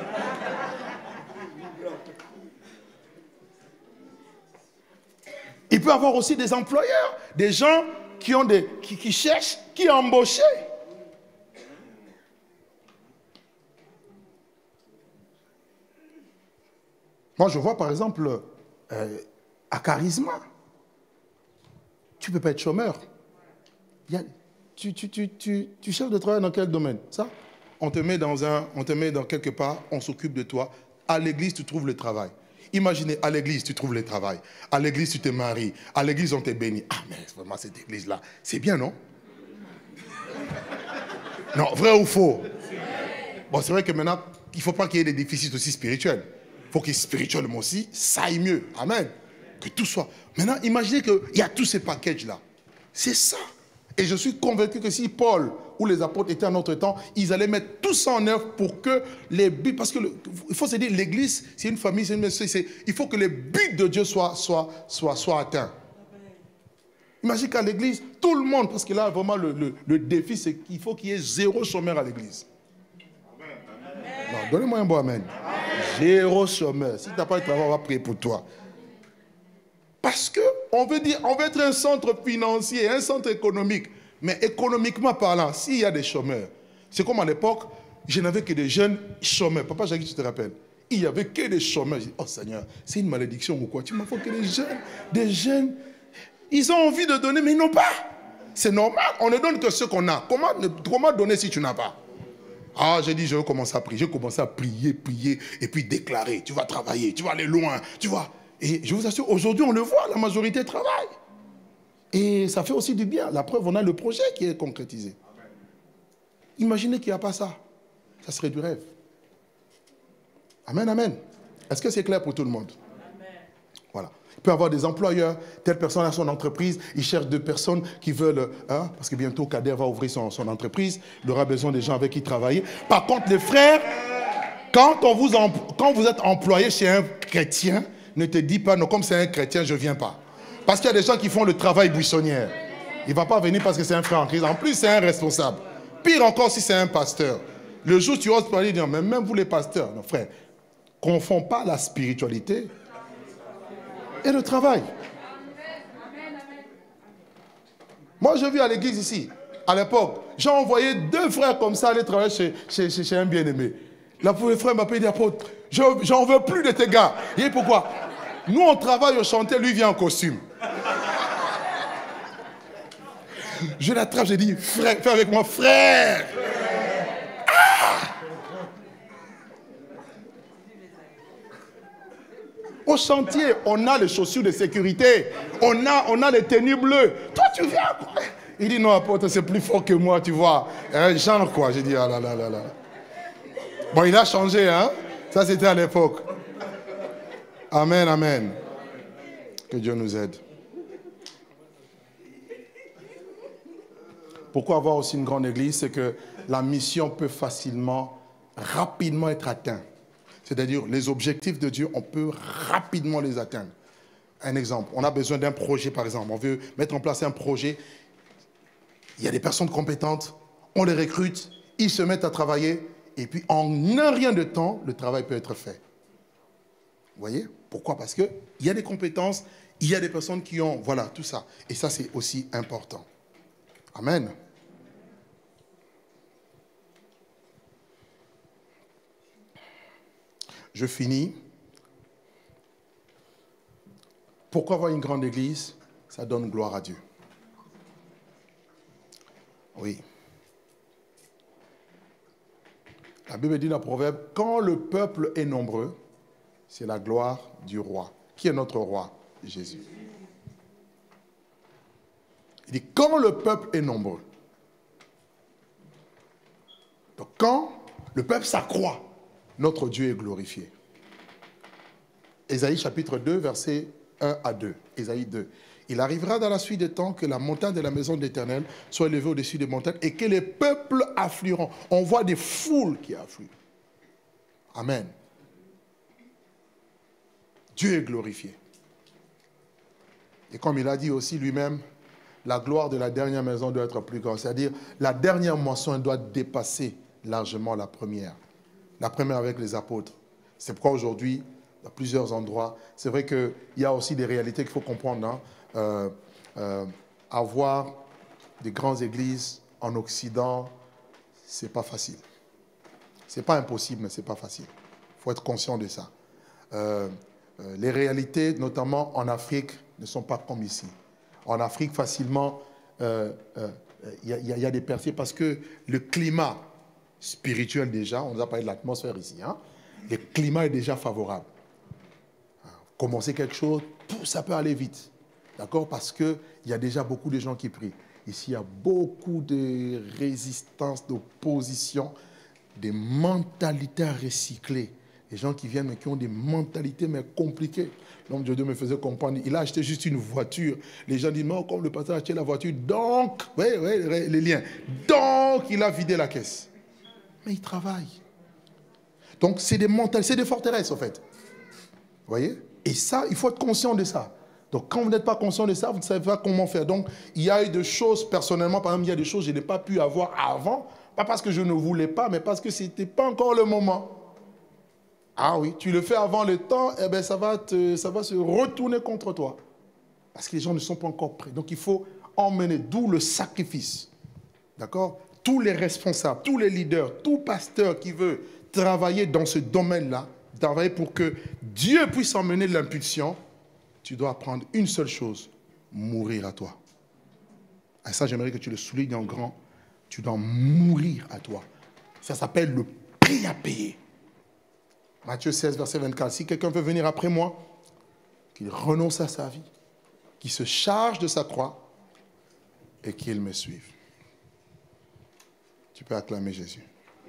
Speaker 1: Il peut y avoir aussi des employeurs, des gens qui cherchent, qui embauchent. Moi, je vois par exemple, à Charisma, tu ne peux pas être chômeur. Tu cherches de travail dans quel domaine? Ça, on te met dans quelque part, on s'occupe de toi. À l'église, tu trouves le travail. Imaginez, à l'église, tu trouves le travail. À l'église, tu te maries. À l'église, on te bénit. Ah, mais vraiment, cette église-là, c'est bien, non? Non, vrai ou faux? Bon, c'est vrai que maintenant, il ne faut pas qu'il y ait des déficits aussi spirituels. Il faut que spirituellement aussi, ça aille mieux. Amen. Que tout soit. Maintenant, imaginez qu'il y a tous ces packages-là. C'est ça. Et je suis convaincu que si Paul ou les apôtres étaient en notre temps, ils allaient mettre tout ça en œuvre pour que les buts... Parce qu'il faut se dire, l'église, c'est une famille, il faut que les buts de Dieu soient atteints. Imagine qu'à l'église, tout le monde, parce que là, vraiment, le défi, c'est qu'il faut qu'il y ait 0 chômeur à l'église. Donnez-moi un bon amen. 0 chômeur. Si tu n'as pas de travail, on va prier pour toi. Parce qu'on veut être un centre financier, un centre économique. Mais économiquement parlant, s'il y a des chômeurs, c'est comme à l'époque, je n'avais que des jeunes chômeurs. Papa Jacques, tu te rappelles? Il n'y avait que des chômeurs. Je dis, oh Seigneur, c'est une malédiction ou quoi? Tu m'as fait que des jeunes, ils ont envie de donner, mais ils n'ont pas. C'est normal, on ne donne que ce qu'on a. Comment donner si tu n'as pas? Ah, j'ai dit, je vais commencer à prier. J'ai commencé à prier, et puis déclarer. Tu vas travailler, tu vas aller loin, tu vois. Et je vous assure, aujourd'hui, on le voit, la majorité travaille. Et ça fait aussi du bien. La preuve, on a le projet qui est concrétisé. Imaginez qu'il n'y a pas ça. Ça serait du rêve. Amen, amen. Est-ce que c'est clair pour tout le monde? Amen. Voilà. Il peut y avoir des employeurs, telle personne a son entreprise, il cherche 2 personnes qui veulent, parce que bientôt Kader va ouvrir son entreprise, il aura besoin des gens avec qui travailler. Par contre, les frères, quand vous êtes employé chez un chrétien, ne te dis pas, non, comme c'est un chrétien, je ne viens pas. Parce qu'il y a des gens qui font le travail buissonnière. Il ne va pas venir parce que c'est un frère en crise. En plus, c'est un responsable. Pire encore si c'est un pasteur. Le jour où tu oses parler, dire, mais même vous les pasteurs, non frère, confond pas la spiritualité et le travail. Moi, j'ai vu à l'église ici, à l'époque, j'ai envoyé 2 frères comme ça aller travailler chez un bien-aimé. Là, pour les frères m'appellent des apôtres. J'en veux plus de tes gars. Et pourquoi? Nous, on travaille au chantier, lui vient en costume. Je l'attrape, j'ai dit, frère, fais avec moi, frère. Au chantier, on a les chaussures de sécurité. On a les tenues bleues. Toi, tu viens quoi? Il dit, non, apôtre, c'est plus fort que moi, tu vois. Genre quoi? J'ai dit, ah là là là là. Bon, il a changé, hein. Ça, c'était à l'époque. Amen, amen. Que Dieu nous aide. Pourquoi avoir aussi une grande église? C'est que la mission peut facilement, rapidement être atteinte. C'est-à-dire, les objectifs de Dieu, on peut rapidement les atteindre. Un exemple, on a besoin d'un projet, par exemple. On veut mettre en place un projet. Il y a des personnes compétentes, on les recrute, ils se mettent à travailler, et puis en un rien de temps, le travail peut être fait. Vous voyez? Pourquoi? Parce qu'il y a des compétences, il y a des personnes qui ont, voilà, tout ça. Et ça, c'est aussi important. Amen. Je finis. Pourquoi avoir une grande église? Ça donne gloire à Dieu. Oui. La Bible dit dans Proverbe, quand le peuple est nombreux, c'est la gloire du roi. Qui est notre roi? Jésus. Il dit, quand le peuple est nombreux. Donc quand le peuple s'accroît, notre Dieu est glorifié. Ésaïe chapitre 2, versets 1 à 2. Ésaïe 2. Il arrivera dans la suite des temps que la montagne de la maison de l'Éternel soit élevée au-dessus des montagnes et que les peuples afflueront. On voit des foules qui affluent. Amen. Dieu est glorifié. Et comme il a dit aussi lui-même, la gloire de la dernière maison doit être plus grande. C'est-à-dire, la dernière moisson doit dépasser largement la première. La première avec les apôtres. C'est pourquoi aujourd'hui, dans plusieurs endroits, c'est vrai qu'il y a aussi des réalités qu'il faut comprendre. Avoir des grandes églises en Occident, ce n'est pas facile. Ce n'est pas impossible, mais ce n'est pas facile. Il faut être conscient de ça. Les réalités, notamment en Afrique, ne sont pas comme ici. En Afrique, facilement, il y a des percées parce que le climat spirituel déjà, on nous a parlé de l'atmosphère ici, hein, le climat est déjà favorable. Commencer quelque chose, ça peut aller vite. D'accord? Parce qu'il y a déjà beaucoup de gens qui prient. Ici, il y a beaucoup de résistance, d'opposition, des mentalités recyclées. Des gens qui viennent mais qui ont des mentalités mais compliquées. L'homme de Dieu me faisait comprendre. Il a acheté juste une voiture. Les gens disent, non, comme le pasteur a acheté la voiture, donc, oui, les liens. Donc, il a vidé la caisse. Mais il travaille. Donc, c'est des montagnes, c'est des forteresses, en fait. Vous voyez? Et ça, il faut être conscient de ça. Donc, quand vous n'êtes pas conscient de ça, vous ne savez pas comment faire. Donc, il y a eu des choses, personnellement, par exemple, il y a des choses que je n'ai pas pu avoir avant. Pas parce que je ne voulais pas, mais parce que ce n'était pas encore le moment. Ah oui, tu le fais avant le temps, eh bien, ça va se retourner contre toi. Parce que les gens ne sont pas encore prêts. Donc, il faut emmener, d'où le sacrifice. D'accord? Tous les responsables, tous les leaders, tout pasteur qui veut travailler dans ce domaine-là, travailler pour que Dieu puisse emmener l'impulsion, tu dois apprendre une seule chose, mourir à toi. Et ça, j'aimerais que tu le soulignes en grand. Tu dois mourir à toi. Ça s'appelle le prix à payer. Matthieu 16, verset 24. Si quelqu'un veut venir après moi, qu'il renonce à sa vie, qu'il se charge de sa croix et qu'il me suive. Tu peux acclamer Jésus.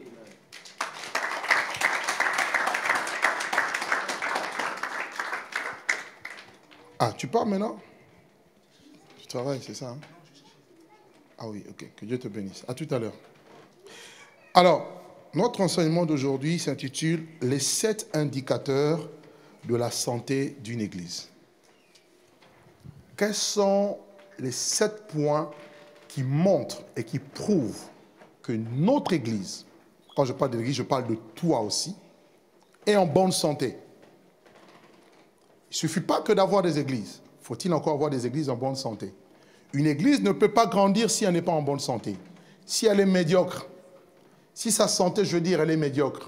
Speaker 1: Ah, tu pars maintenant? Tu travailles, c'est ça, hein? Ah oui, ok. Que Dieu te bénisse. À tout à l'heure. Alors, notre enseignement d'aujourd'hui s'intitule « Les 7 indicateurs de la santé d'une église ». Quels sont les 7 points qui montrent et qui prouvent que notre église, quand je parle de l'église, je parle de toi aussi, est en bonne santé? Il ne suffit pas que d'avoir des églises. Faut-il encore avoir des églises en bonne santé? Une église ne peut pas grandir si elle n'est pas en bonne santé. Si elle est médiocre, si sa santé, je veux dire, elle est médiocre.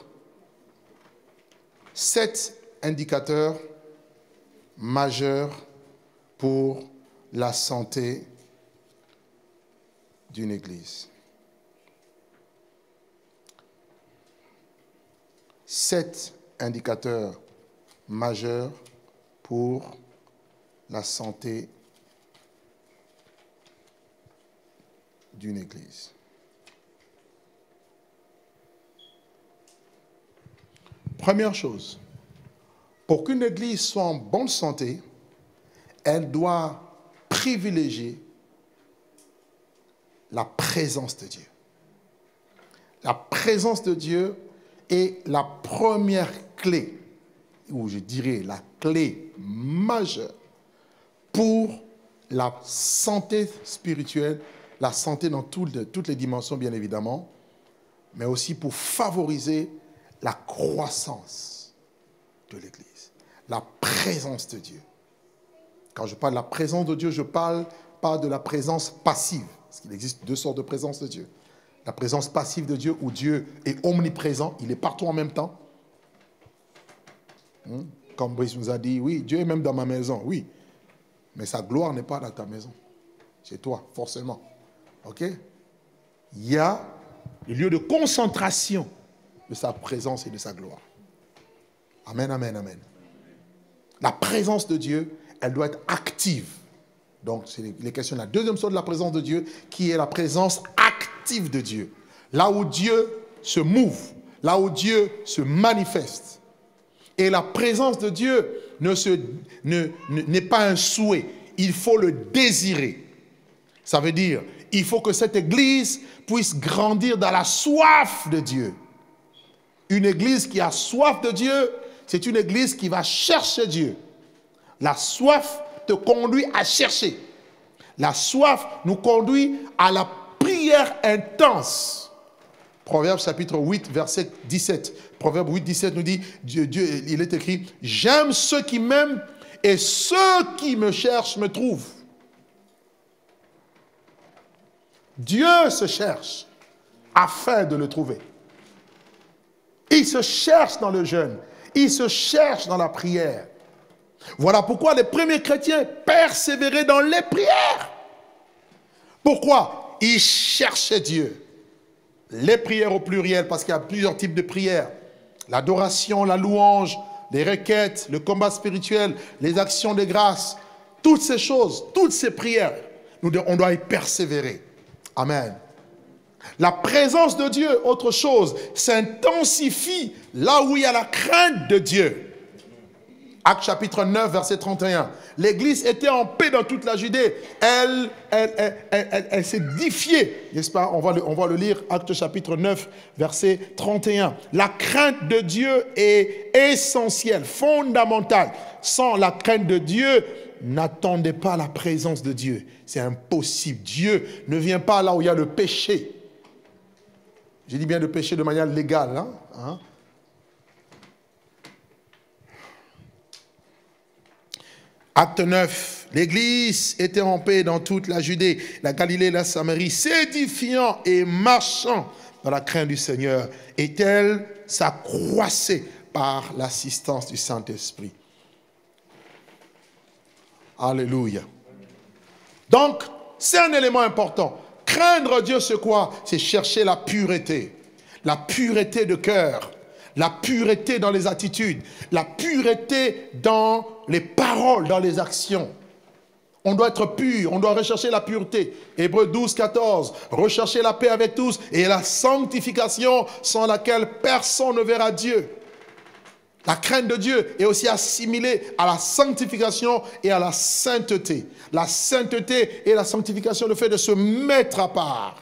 Speaker 1: 7 indicateurs majeurs pour la santé d'une église. 7 indicateurs majeurs pour la santé d'une église. Première chose, Pour qu'une église soit en bonne santé, elle doit privilégier la présence de Dieu. La présence de Dieu est la première clé, ou je dirais la clé majeure pour la santé spirituelle, la santé dans toutes les dimensions bien évidemment, mais aussi pour favoriser la croissance de l'Église. La présence de Dieu. Quand je parle de la présence de Dieu, je parle pas de la présence passive, parce qu'il existe deux sortes de présence de Dieu. La présence passive de Dieu, où Dieu est omniprésent, il est partout en même temps. Comme Brice nous a dit, oui, Dieu est même dans ma maison, oui. Mais sa gloire n'est pas dans ta maison. C'est toi, forcément. OK? Il y a le lieu de concentration de sa présence et de sa gloire. Amen, amen, amen. La présence de Dieu, elle doit être active. Donc, c'est les questions de la deuxième sorte de la présence de Dieu, qui est la présence active de Dieu. Là où Dieu se move, là où Dieu se manifeste. Et la présence de Dieu n'est pas un souhait. Il faut le désirer. Ça veut dire, il faut que cette église puisse grandir dans la soif de Dieu. Une église qui a soif de Dieu, c'est une église qui va chercher Dieu. La soif te conduit à chercher. La soif nous conduit à la prière intense. Proverbe chapitre 8, verset 17. Proverbe 8, 17 nous dit, Dieu, il est écrit, « J'aime ceux qui m'aiment et ceux qui me cherchent me trouvent. » Dieu se cherche afin de le trouver. Il se cherche dans le jeûne. Il se cherche dans la prière. Voilà pourquoi les premiers chrétiens persévéraient dans les prières. Pourquoi? Ils cherchaient Dieu. Les prières au pluriel, parce qu'il y a plusieurs types de prières. L'adoration, la louange, les requêtes, le combat spirituel, les actions de grâce. Toutes ces choses, toutes ces prières, on doit y persévérer. Amen. La présence de Dieu, autre chose, s'intensifie là où il y a la crainte de Dieu. Actes chapitre 9, verset 31. L'église était en paix dans toute la Judée. Elle s'est édifiée, n'est-ce pas? On va le lire, Actes chapitre 9, verset 31. La crainte de Dieu est essentielle, fondamentale. Sans la crainte de Dieu, n'attendez pas la présence de Dieu. C'est impossible. Dieu ne vient pas là où il y a le péché. J'ai dit bien le péché de manière légale. Hein? Acte 9, l'église était en paix dans toute la Judée, la Galilée et la Samarie, s'édifiant et marchant dans la crainte du Seigneur. Et elle s'accroissait par l'assistance du Saint-Esprit. Alléluia. Donc, c'est un élément important. Craindre Dieu, c'est quoi? C'est chercher la pureté de cœur, la pureté dans les attitudes, la pureté dans les paroles, dans les actions. On doit être pur, on doit rechercher la pureté. Hébreux 12, 14, rechercher la paix avec tous et la sanctification sans laquelle personne ne verra Dieu. La crainte de Dieu est aussi assimilée à la sanctification et à la sainteté. La sainteté et la sanctification, le fait de se mettre à part.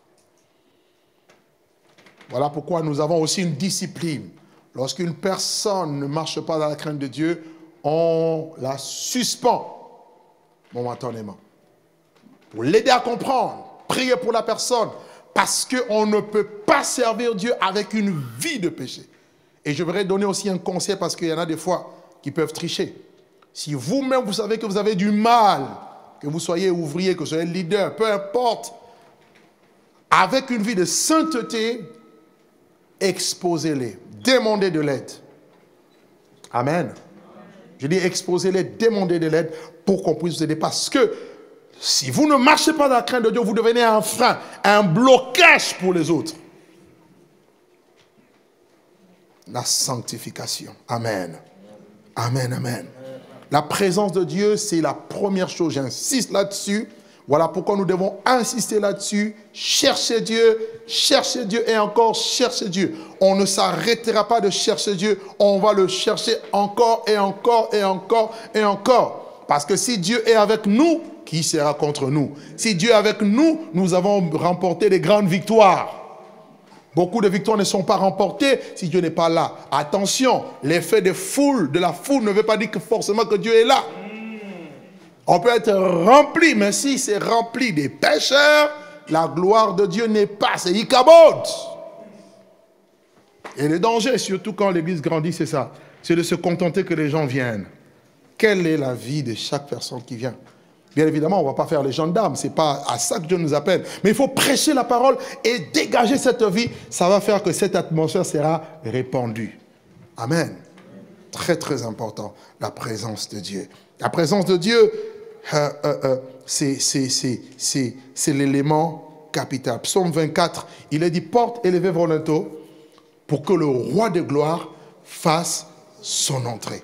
Speaker 1: Voilà pourquoi nous avons aussi une discipline. Lorsqu'une personne ne marche pas dans la crainte de Dieu, on la suspend momentanément. Pour l'aider à comprendre, prier pour la personne, parce qu'on ne peut pas servir Dieu avec une vie de péché. Et je voudrais donner aussi un conseil parce qu'il y en a des fois qui peuvent tricher. Si vous-même, vous savez que vous avez du mal, que vous soyez ouvrier, que vous soyez leader, peu importe, avec une vie de sainteté, exposez-les, demandez de l'aide. Amen. Je dis exposez-les, demandez de l'aide pour qu'on puisse vous aider. Parce que si vous ne marchez pas dans la crainte de Dieu, vous devenez un frein, un blocage pour les autres. La sanctification. Amen. Amen, amen. La présence de Dieu, c'est la première chose. J'insiste là-dessus. Voilà pourquoi nous devons insister là-dessus, chercher Dieu et encore chercher Dieu. On ne s'arrêtera pas de chercher Dieu, on va le chercher encore et encore et encore et encore. Parce que si Dieu est avec nous, qui sera contre nous? Si Dieu est avec nous, nous avons remporté des grandes victoires. Beaucoup de victoires ne sont pas remportées si Dieu n'est pas là. Attention, l'effet de la foule ne veut pas dire que forcément que Dieu est là. On peut être rempli, mais si c'est rempli des pécheurs, la gloire de Dieu n'est pas, c'est Ichabod. Et le danger, surtout quand l'église grandit, c'est ça. C'est de se contenter que les gens viennent. Quelle est la vie de chaque personne qui vient? Bien évidemment, on ne va pas faire les gendarmes, ce n'est pas à ça que Dieu nous appelle. Mais il faut prêcher la parole et dégager cette vie. Ça va faire que cette atmosphère sera répandue. Amen. Très, très important, la présence de Dieu. La présence de Dieu, c'est l'élément capital. Psaume 24, il est dit, porte élevez vos linteaux pour que le roi de gloire fasse son entrée.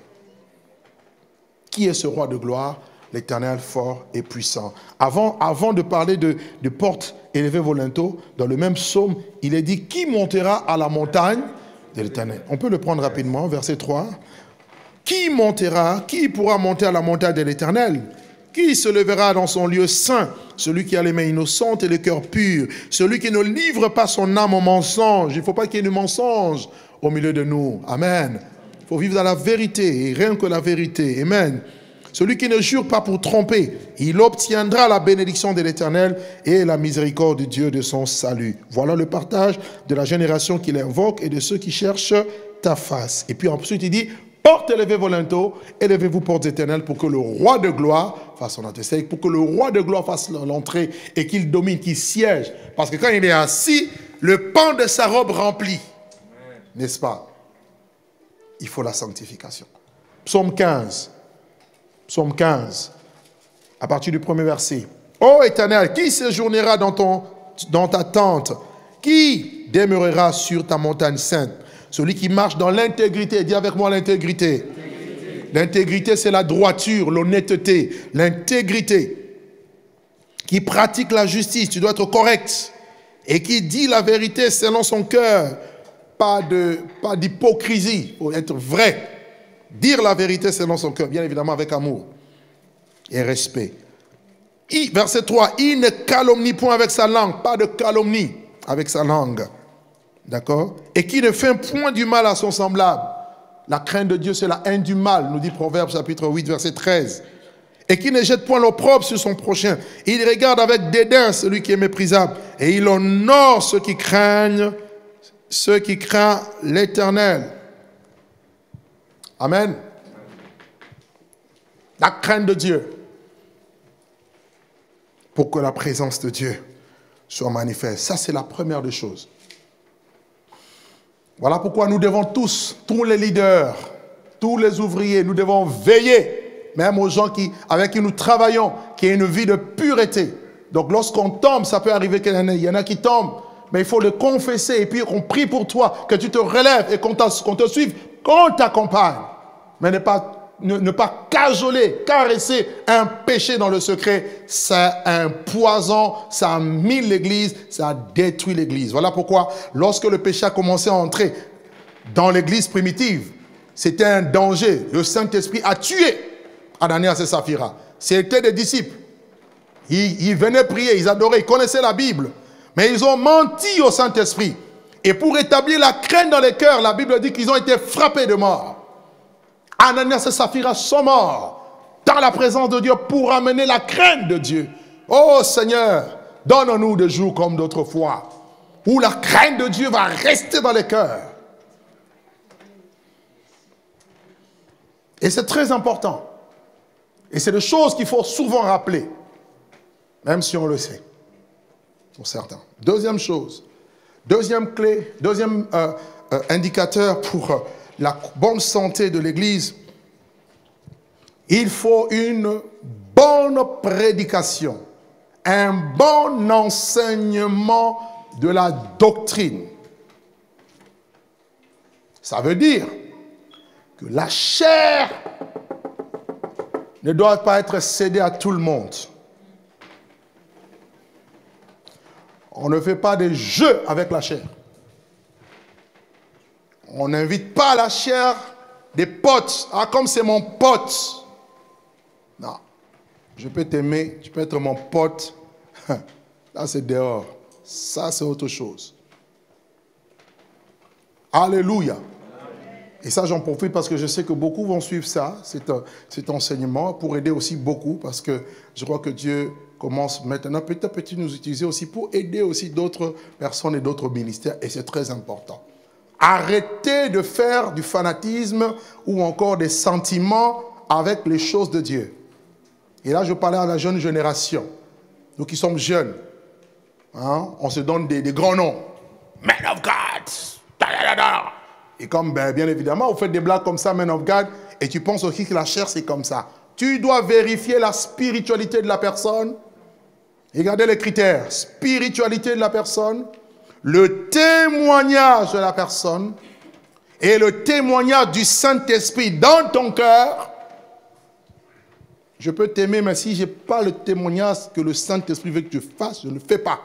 Speaker 1: Qui est ce roi de gloire? L'Éternel fort et puissant. Avant de parler de porte élevez vos linteaux, dans le même psaume, il est dit, qui montera à la montagne de l'Éternel? On peut le prendre rapidement, verset 3. Qui pourra monter à la montagne de l'Éternel? Qui se lèvera dans son lieu saint? Celui qui a les mains innocentes et le cœur pur. Celui qui ne livre pas son âme au mensonge. Il ne faut pas qu'il y ait de mensonge au milieu de nous. Amen. Il faut vivre dans la vérité et rien que la vérité. Amen. Celui qui ne jure pas pour tromper, il obtiendra la bénédiction de l'Éternel et la miséricorde de Dieu de son salut. Voilà le partage de la génération qu'il invoque et de ceux qui cherchent ta face. Et puis ensuite il dit, porte, élevez vos linteaux, élevez-vous portes éternelles pour que le roi de gloire fasse son entrée. C'est pour que le roi de gloire fasse l'entrée et qu'il domine, qu'il siège. Parce que quand il est assis, le pan de sa robe remplit. N'est-ce pas? Il faut la sanctification. Psaume 15. Psaume 15. À partir du premier verset. Ô Éternel, qui séjournera dans ta tente? Qui demeurera sur ta montagne sainte? Celui qui marche dans l'intégrité. Dis avec moi l'intégrité. L'intégrité, c'est la droiture, l'honnêteté, l'intégrité. Qui pratique la justice, tu dois être correct. Et qui dit la vérité selon son cœur. Pas d'hypocrisie, il faut être vrai. Dire la vérité selon son cœur, bien évidemment avec amour et respect. Verset 3, il ne calomnie point avec sa langue, pas de calomnie avec sa langue. D'accord? Et qui ne fait point du mal à son semblable. La crainte de Dieu, c'est la haine du mal, nous dit Proverbe chapitre 8, verset 13. Et qui ne jette point l'opprobre sur son prochain. Il regarde avec dédain celui qui est méprisable. Et il honore ceux qui craignent l'Éternel. Amen. La crainte de Dieu. Pour que la présence de Dieu soit manifeste. Ça, c'est la première des choses. Voilà pourquoi nous devons tous les leaders, tous les ouvriers, nous devons veiller, même aux gens avec qui nous travaillons, qui aient une vie de pureté. Donc lorsqu'on tombe, ça peut arriver qu'il y en a qui tombent, mais il faut le confesser et puis qu'on prie pour toi, que tu te relèves et qu'on te suive, qu'on t'accompagne. Mais ne pas cajoler, caresser un péché dans le secret, c'est un poison, ça mine l'église, ça détruit l'église. Voilà pourquoi, lorsque le péché a commencé à entrer dans l'église primitive, c'était un danger. Le Saint-Esprit a tué Ananias et Saphira. C'était des disciples. Ils venaient prier, ils adoraient, ils connaissaient la Bible. Mais ils ont menti au Saint-Esprit. Et pour établir la crainte dans les cœurs, la Bible dit qu'ils ont été frappés de mort. Ananias et Saphira sont morts dans la présence de Dieu pour amener la crainte de Dieu. Oh Seigneur, donne-nous des jours comme d'autres fois où la crainte de Dieu va rester dans les cœurs. Et c'est très important. Et c'est des choses qu'il faut souvent rappeler, même si on le sait, pour certains. Deuxième chose, deuxième clé, deuxième indicateur pour la bonne santé de l'Église, il faut une bonne prédication, un bon enseignement de la doctrine. Ça veut dire que la chair ne doit pas être cédée à tout le monde. On ne fait pas des jeux avec la chair. On n'invite pas à la chair des potes. Ah, comme c'est mon pote. Non. Je peux t'aimer, tu peux être mon pote. Là, c'est dehors. Ça, c'est autre chose. Alléluia. Et ça, j'en profite parce que je sais que beaucoup vont suivre ça, cet enseignement, pour aider aussi beaucoup, parce que je crois que Dieu commence maintenant petit à petit nous utiliser aussi pour aider aussi d'autres personnes et d'autres ministères, et c'est très important. Arrêtez de faire du fanatisme ou encore des sentiments avec les choses de Dieu. Et là, je parlais à la jeune génération. Nous qui sommes jeunes, hein, on se donne des grands noms. Man of God. Et comme, bien évidemment, vous faites des blagues comme ça, Man of God, et tu penses aussi que la chair, c'est comme ça. Tu dois vérifier la spiritualité de la personne. Regardez les critères. Spiritualité de la personne, le témoignage de la personne et le témoignage du Saint-Esprit dans ton cœur. Je peux t'aimer, mais si je n'ai pas le témoignage que le Saint-Esprit veut que je fasse, je ne le fais pas.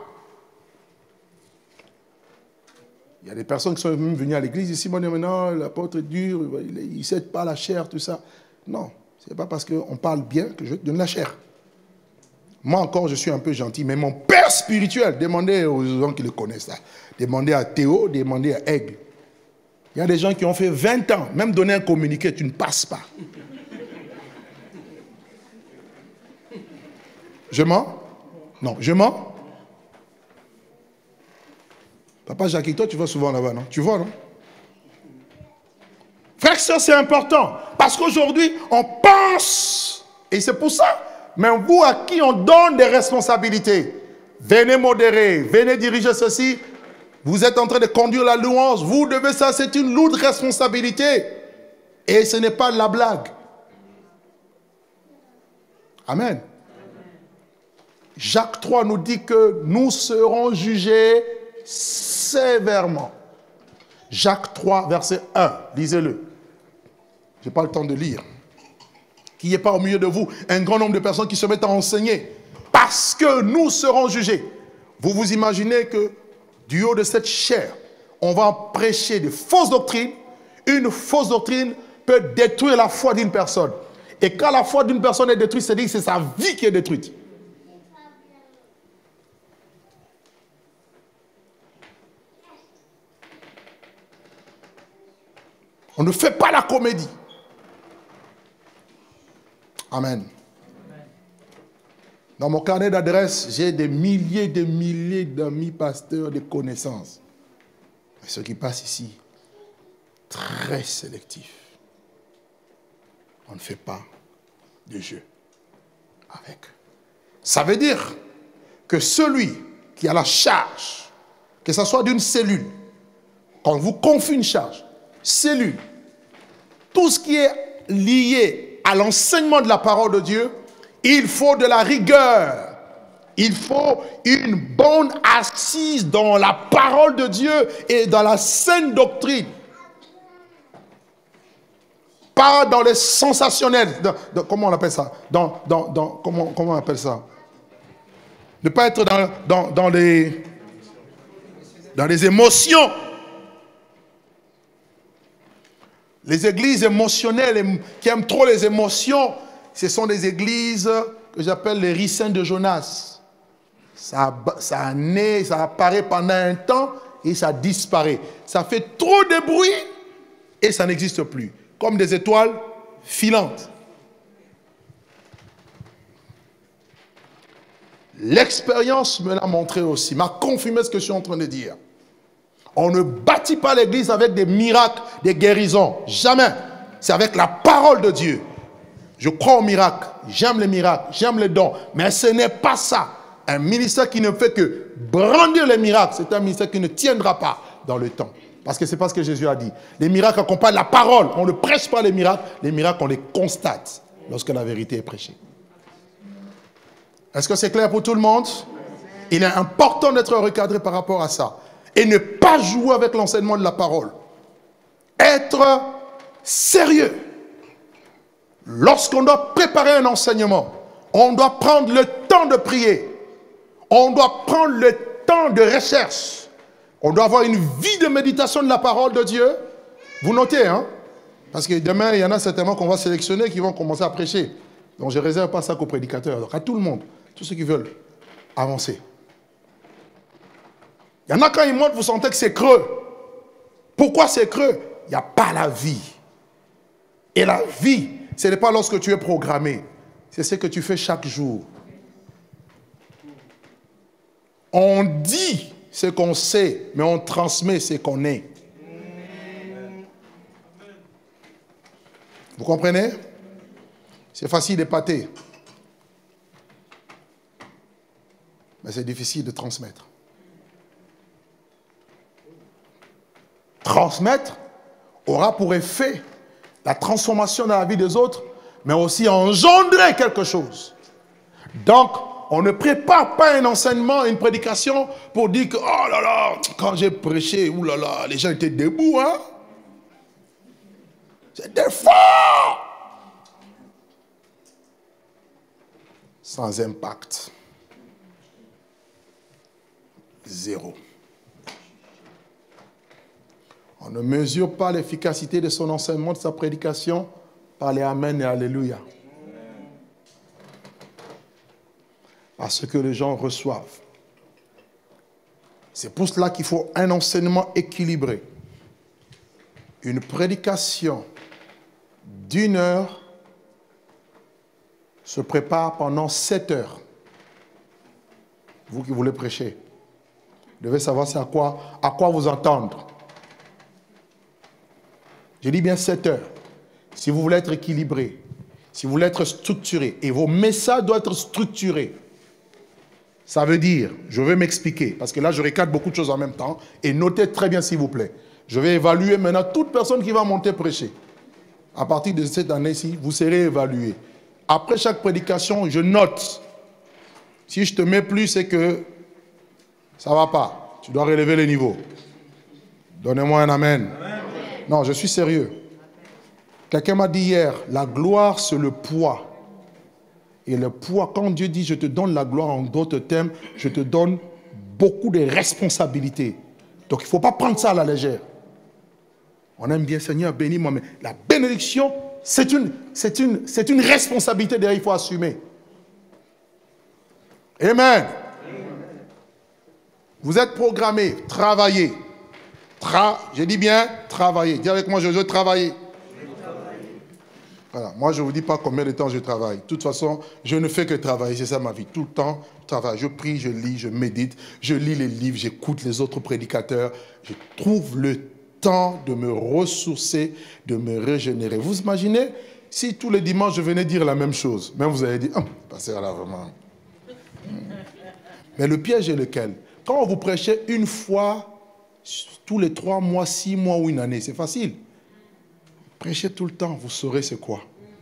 Speaker 1: Il y a des personnes qui sont même venues à l'église ici, moi, non, l'apôtre est dur, il ne cède pas la chair, tout ça. Non, ce n'est pas parce qu'on parle bien que je te donne la chair. Moi encore, je suis un peu gentil, mais mon père spirituel, demandez aux gens qui le connaissent ça. Demandez à Théo, demandez à Aigle. Il y a des gens qui ont fait 20 ans, même donner un communiqué, tu ne passes pas. Je mens? Non, je mens? Papa Jacques, toi, tu vas souvent là-bas, non? Tu vois, non? Frère, ça, c'est important. Parce qu'aujourd'hui, on pense, et c'est pour ça, mais vous à qui on donne des responsabilités, venez modérer, venez diriger ceci, vous êtes en train de conduire la louange, vous devez ça, c'est une lourde responsabilité. Et ce n'est pas de la blague. Amen. Jacques 3 nous dit que nous serons jugés sévèrement. Jacques 3, verset 1, lisez-le. Je n'ai pas le temps de lire. Qu'il n'y ait pas au milieu de vous un grand nombre de personnes qui se mettent à enseigner. Parce que nous serons jugés. Vous vous imaginez que du haut de cette chair, on va prêcher de fausses doctrines. Une fausse doctrine peut détruire la foi d'une personne. Et quand la foi d'une personne est détruite, c'est-à-dire que c'est sa vie qui est détruite. On ne fait pas la comédie. Amen. Dans mon carnet d'adresse, j'ai des milliers d'amis pasteurs, de connaissances. Mais ce qui passe ici, très sélectif. On ne fait pas de jeu avec. Ça veut dire que celui qui a la charge, que ce soit d'une cellule, quand on vous confie une charge, cellule, tout ce qui est lié à l'enseignement de la parole de Dieu, il faut de la rigueur. Il faut une bonne assise dans la parole de Dieu et dans la saine doctrine. Pas dans les sensationnels. Comment on appelle ça? Comment on appelle ça? Ne pas être dans les émotions. Les églises émotionnelles qui aiment trop les émotions, ce sont des églises que j'appelle les ricins de Jonas. Ça naît, ça apparaît pendant un temps et ça disparaît. Ça fait trop de bruit et ça n'existe plus. Comme des étoiles filantes. L'expérience me l'a montré aussi, m'a confirmé ce que je suis en train de dire. On ne bâtit pas l'église avec des miracles, des guérisons. Jamais. C'est avec la parole de Dieu. Je crois aux miracles. J'aime les miracles. J'aime les dons. Mais ce n'est pas ça. Un ministère qui ne fait que brandir les miracles, c'est un ministère qui ne tiendra pas dans le temps. Parce que c'est pas ce que Jésus a dit. Les miracles accompagnent la parole. On ne prêche pas les miracles. Les miracles, on les constate lorsque la vérité est prêchée. Est-ce que c'est clair pour tout le monde? Il est important d'être recadré par rapport à ça. Et ne pas jouer avec l'enseignement de la parole. Être sérieux. Lorsqu'on doit préparer un enseignement, on doit prendre le temps de prier. On doit prendre le temps de recherche. On doit avoir une vie de méditation de la parole de Dieu. Vous notez, hein? Parce que demain, il y en a certainement qu'on va sélectionner qui vont commencer à prêcher. Donc, je ne réserve pas ça qu'aux prédicateurs. Donc, à tout le monde, tous ceux qui veulent avancer. Il y en a quand ils montent, vous sentez que c'est creux. Pourquoi c'est creux? Il n'y a pas la vie. Et la vie, ce n'est pas lorsque tu es programmé. C'est ce que tu fais chaque jour. On dit ce qu'on sait, mais on transmet ce qu'on est. Vous comprenez? C'est facile d'épater. Mais c'est difficile de transmettre. Transmettre aura pour effet la transformation dans la vie des autres, mais aussi engendrer quelque chose. Donc, on ne prépare pas un enseignement, une prédication pour dire que, oh là là, quand j'ai prêché, oh là là, les gens étaient debout, hein. C'était fort. Sans impact. Zéro. On ne mesure pas l'efficacité de son enseignement, de sa prédication, par les Amen et Alléluia. Par ce que les gens reçoivent. C'est pour cela qu'il faut un enseignement équilibré. Une prédication d'1 heure se prépare pendant 7 heures. Vous qui voulez prêcher, vous devez savoir c'est à quoi vous entendre. Je dis bien 7 heures. Si vous voulez être équilibré, si vous voulez être structuré, et vos messages doivent être structurés. Ça veut dire, je vais m'expliquer, parce que là je recadre beaucoup de choses en même temps, et notez très bien s'il vous plaît. Je vais évaluer maintenant toute personne qui va monter prêcher. À partir de cette année-ci, vous serez évalué. Après chaque prédication, je note. Si je te mets plus, c'est que ça ne va pas. Tu dois relever les niveaux. Donnez-moi un amen. Amen. Non, je suis sérieux. Quelqu'un m'a dit hier, la gloire, c'est le poids. Et le poids, quand Dieu dit, je te donne la gloire, en d'autres termes, je te donne beaucoup de responsabilités. Donc, il ne faut pas prendre ça à la légère. On aime bien, Seigneur, bénis-moi, mais la bénédiction, c'est une responsabilité derrière, il faut assumer. Amen. Vous êtes programmés, travaillez. Je dis bien, travailler. Dis avec moi, je veux travailler. Voilà. Moi, je ne vous dis pas combien de temps je travaille. De toute façon, je ne fais que travailler. C'est ça ma vie. Tout le temps, je travaille. Je prie, je lis, je médite. Je lis les livres, j'écoute les autres prédicateurs. Je trouve le temps de me ressourcer, de me régénérer. Vous imaginez si tous les dimanches, je venais dire la même chose. Même vous allez dire, pasteur là, vraiment. Mais le piège est lequel? Quand vous prêchez une fois, tous les 3 mois, 6 mois ou une année, c'est facile. Prêchez tout le temps, vous saurez c'est quoi.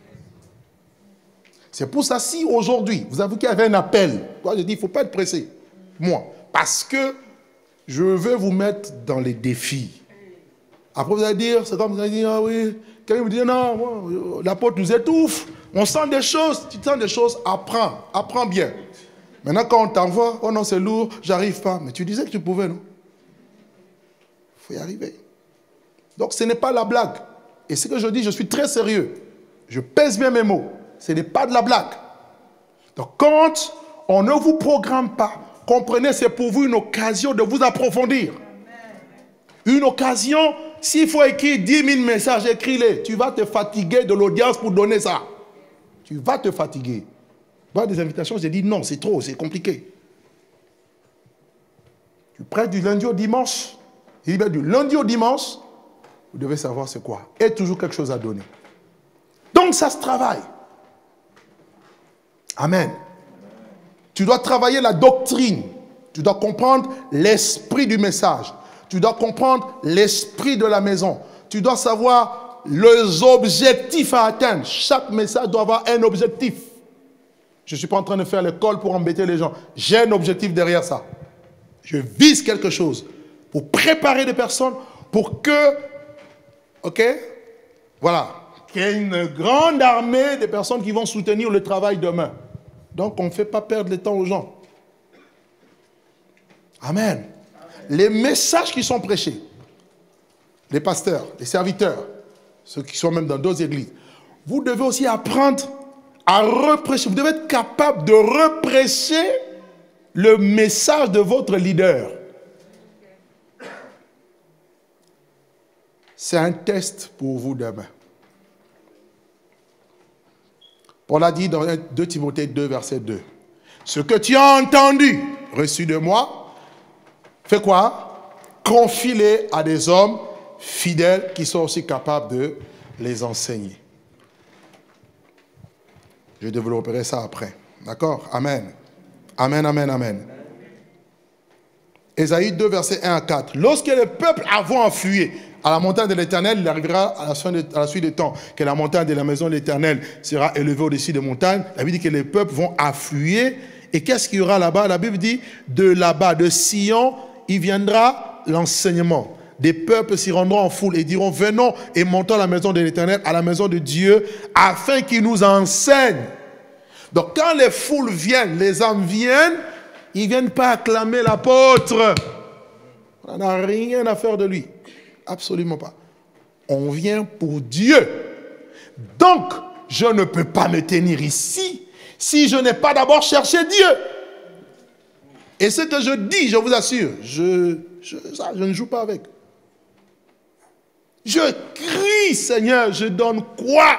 Speaker 1: C'est pour ça, si aujourd'hui, vous avez vu qu'il y avait un appel, moi je dis, il ne faut pas être pressé. Moi, parce que je veux vous mettre dans les défis. Après, vous allez dire, c'est comme vous allez dire, ah oui, quelqu'un vous dit, non, l'apôtre nous étouffe. On sent des choses, tu sens des choses, apprends bien. Maintenant, quand on t'envoie, oh non, c'est lourd, j'arrive pas. Mais tu disais que tu pouvais, non? Il faut y arriver. Donc, ce n'est pas la blague. Et ce que je dis, je suis très sérieux. Je pèse bien mes mots. Ce n'est pas de la blague. Donc, quand on ne vous programme pas, comprenez, c'est pour vous une occasion de vous approfondir. Une occasion, s'il faut écrire 10 000 messages, écris-les. Tu vas te fatiguer de l'audience pour donner ça. Tu vas te fatiguer. Voir des invitations, j'ai dit non, c'est trop, c'est compliqué. Tu prêtes du lundi au dimanche. Il dit bien du lundi au dimanche, vous devez savoir c'est quoi. Et toujours quelque chose à donner. Donc ça se travaille. Amen. Tu dois travailler la doctrine. Tu dois comprendre l'esprit du message. Tu dois comprendre l'esprit de la maison. Tu dois savoir les objectifs à atteindre. Chaque message doit avoir un objectif. Je ne suis pas en train de faire l'école pour embêter les gens. J'ai un objectif derrière ça. Je vise quelque chose pour préparer des personnes pour que, ok, voilà, qu'il y ait une grande armée de personnes qui vont soutenir le travail demain. Donc, on ne fait pas perdre le temps aux gens. Amen. Les messages qui sont prêchés, les pasteurs, les serviteurs, ceux qui sont même dans d'autres églises, vous devez aussi apprendre à reprêcher. Vous devez être capable de reprêcher le message de votre leader. C'est un test pour vous demain. Paul a dit dans 2 Timothée 2, verset 2. Ce que tu as entendu, reçu de moi, fais quoi? Confie-les à des hommes fidèles qui sont aussi capables de les enseigner. Je développerai ça après. D'accord? Amen. Amen, amen, amen. Ésaïe 2, verset 1 à 4. Lorsque le peuple avant enfui à la montagne de l'Éternel, il arrivera à la suite des temps que la montagne de la maison de l'Éternel sera élevée au-dessus des montagnes. La Bible dit que les peuples vont affluer. Et qu'est-ce qu'il y aura là-bas? La Bible dit, de là-bas, de Sion, il viendra l'enseignement. Des peuples s'y rendront en foule et diront, venons et montons à la maison de l'Éternel, à la maison de Dieu, afin qu'il nous enseigne. Donc quand les foules viennent, les âmes viennent, ils ne viennent pas acclamer l'apôtre. On n'a rien à faire de lui. Absolument pas. On vient pour Dieu. Donc, je ne peux pas me tenir ici si je n'ai pas d'abord cherché Dieu. Et ce que je dis, je vous assure, je ne joue pas avec. Je crie, Seigneur, je donne quoi?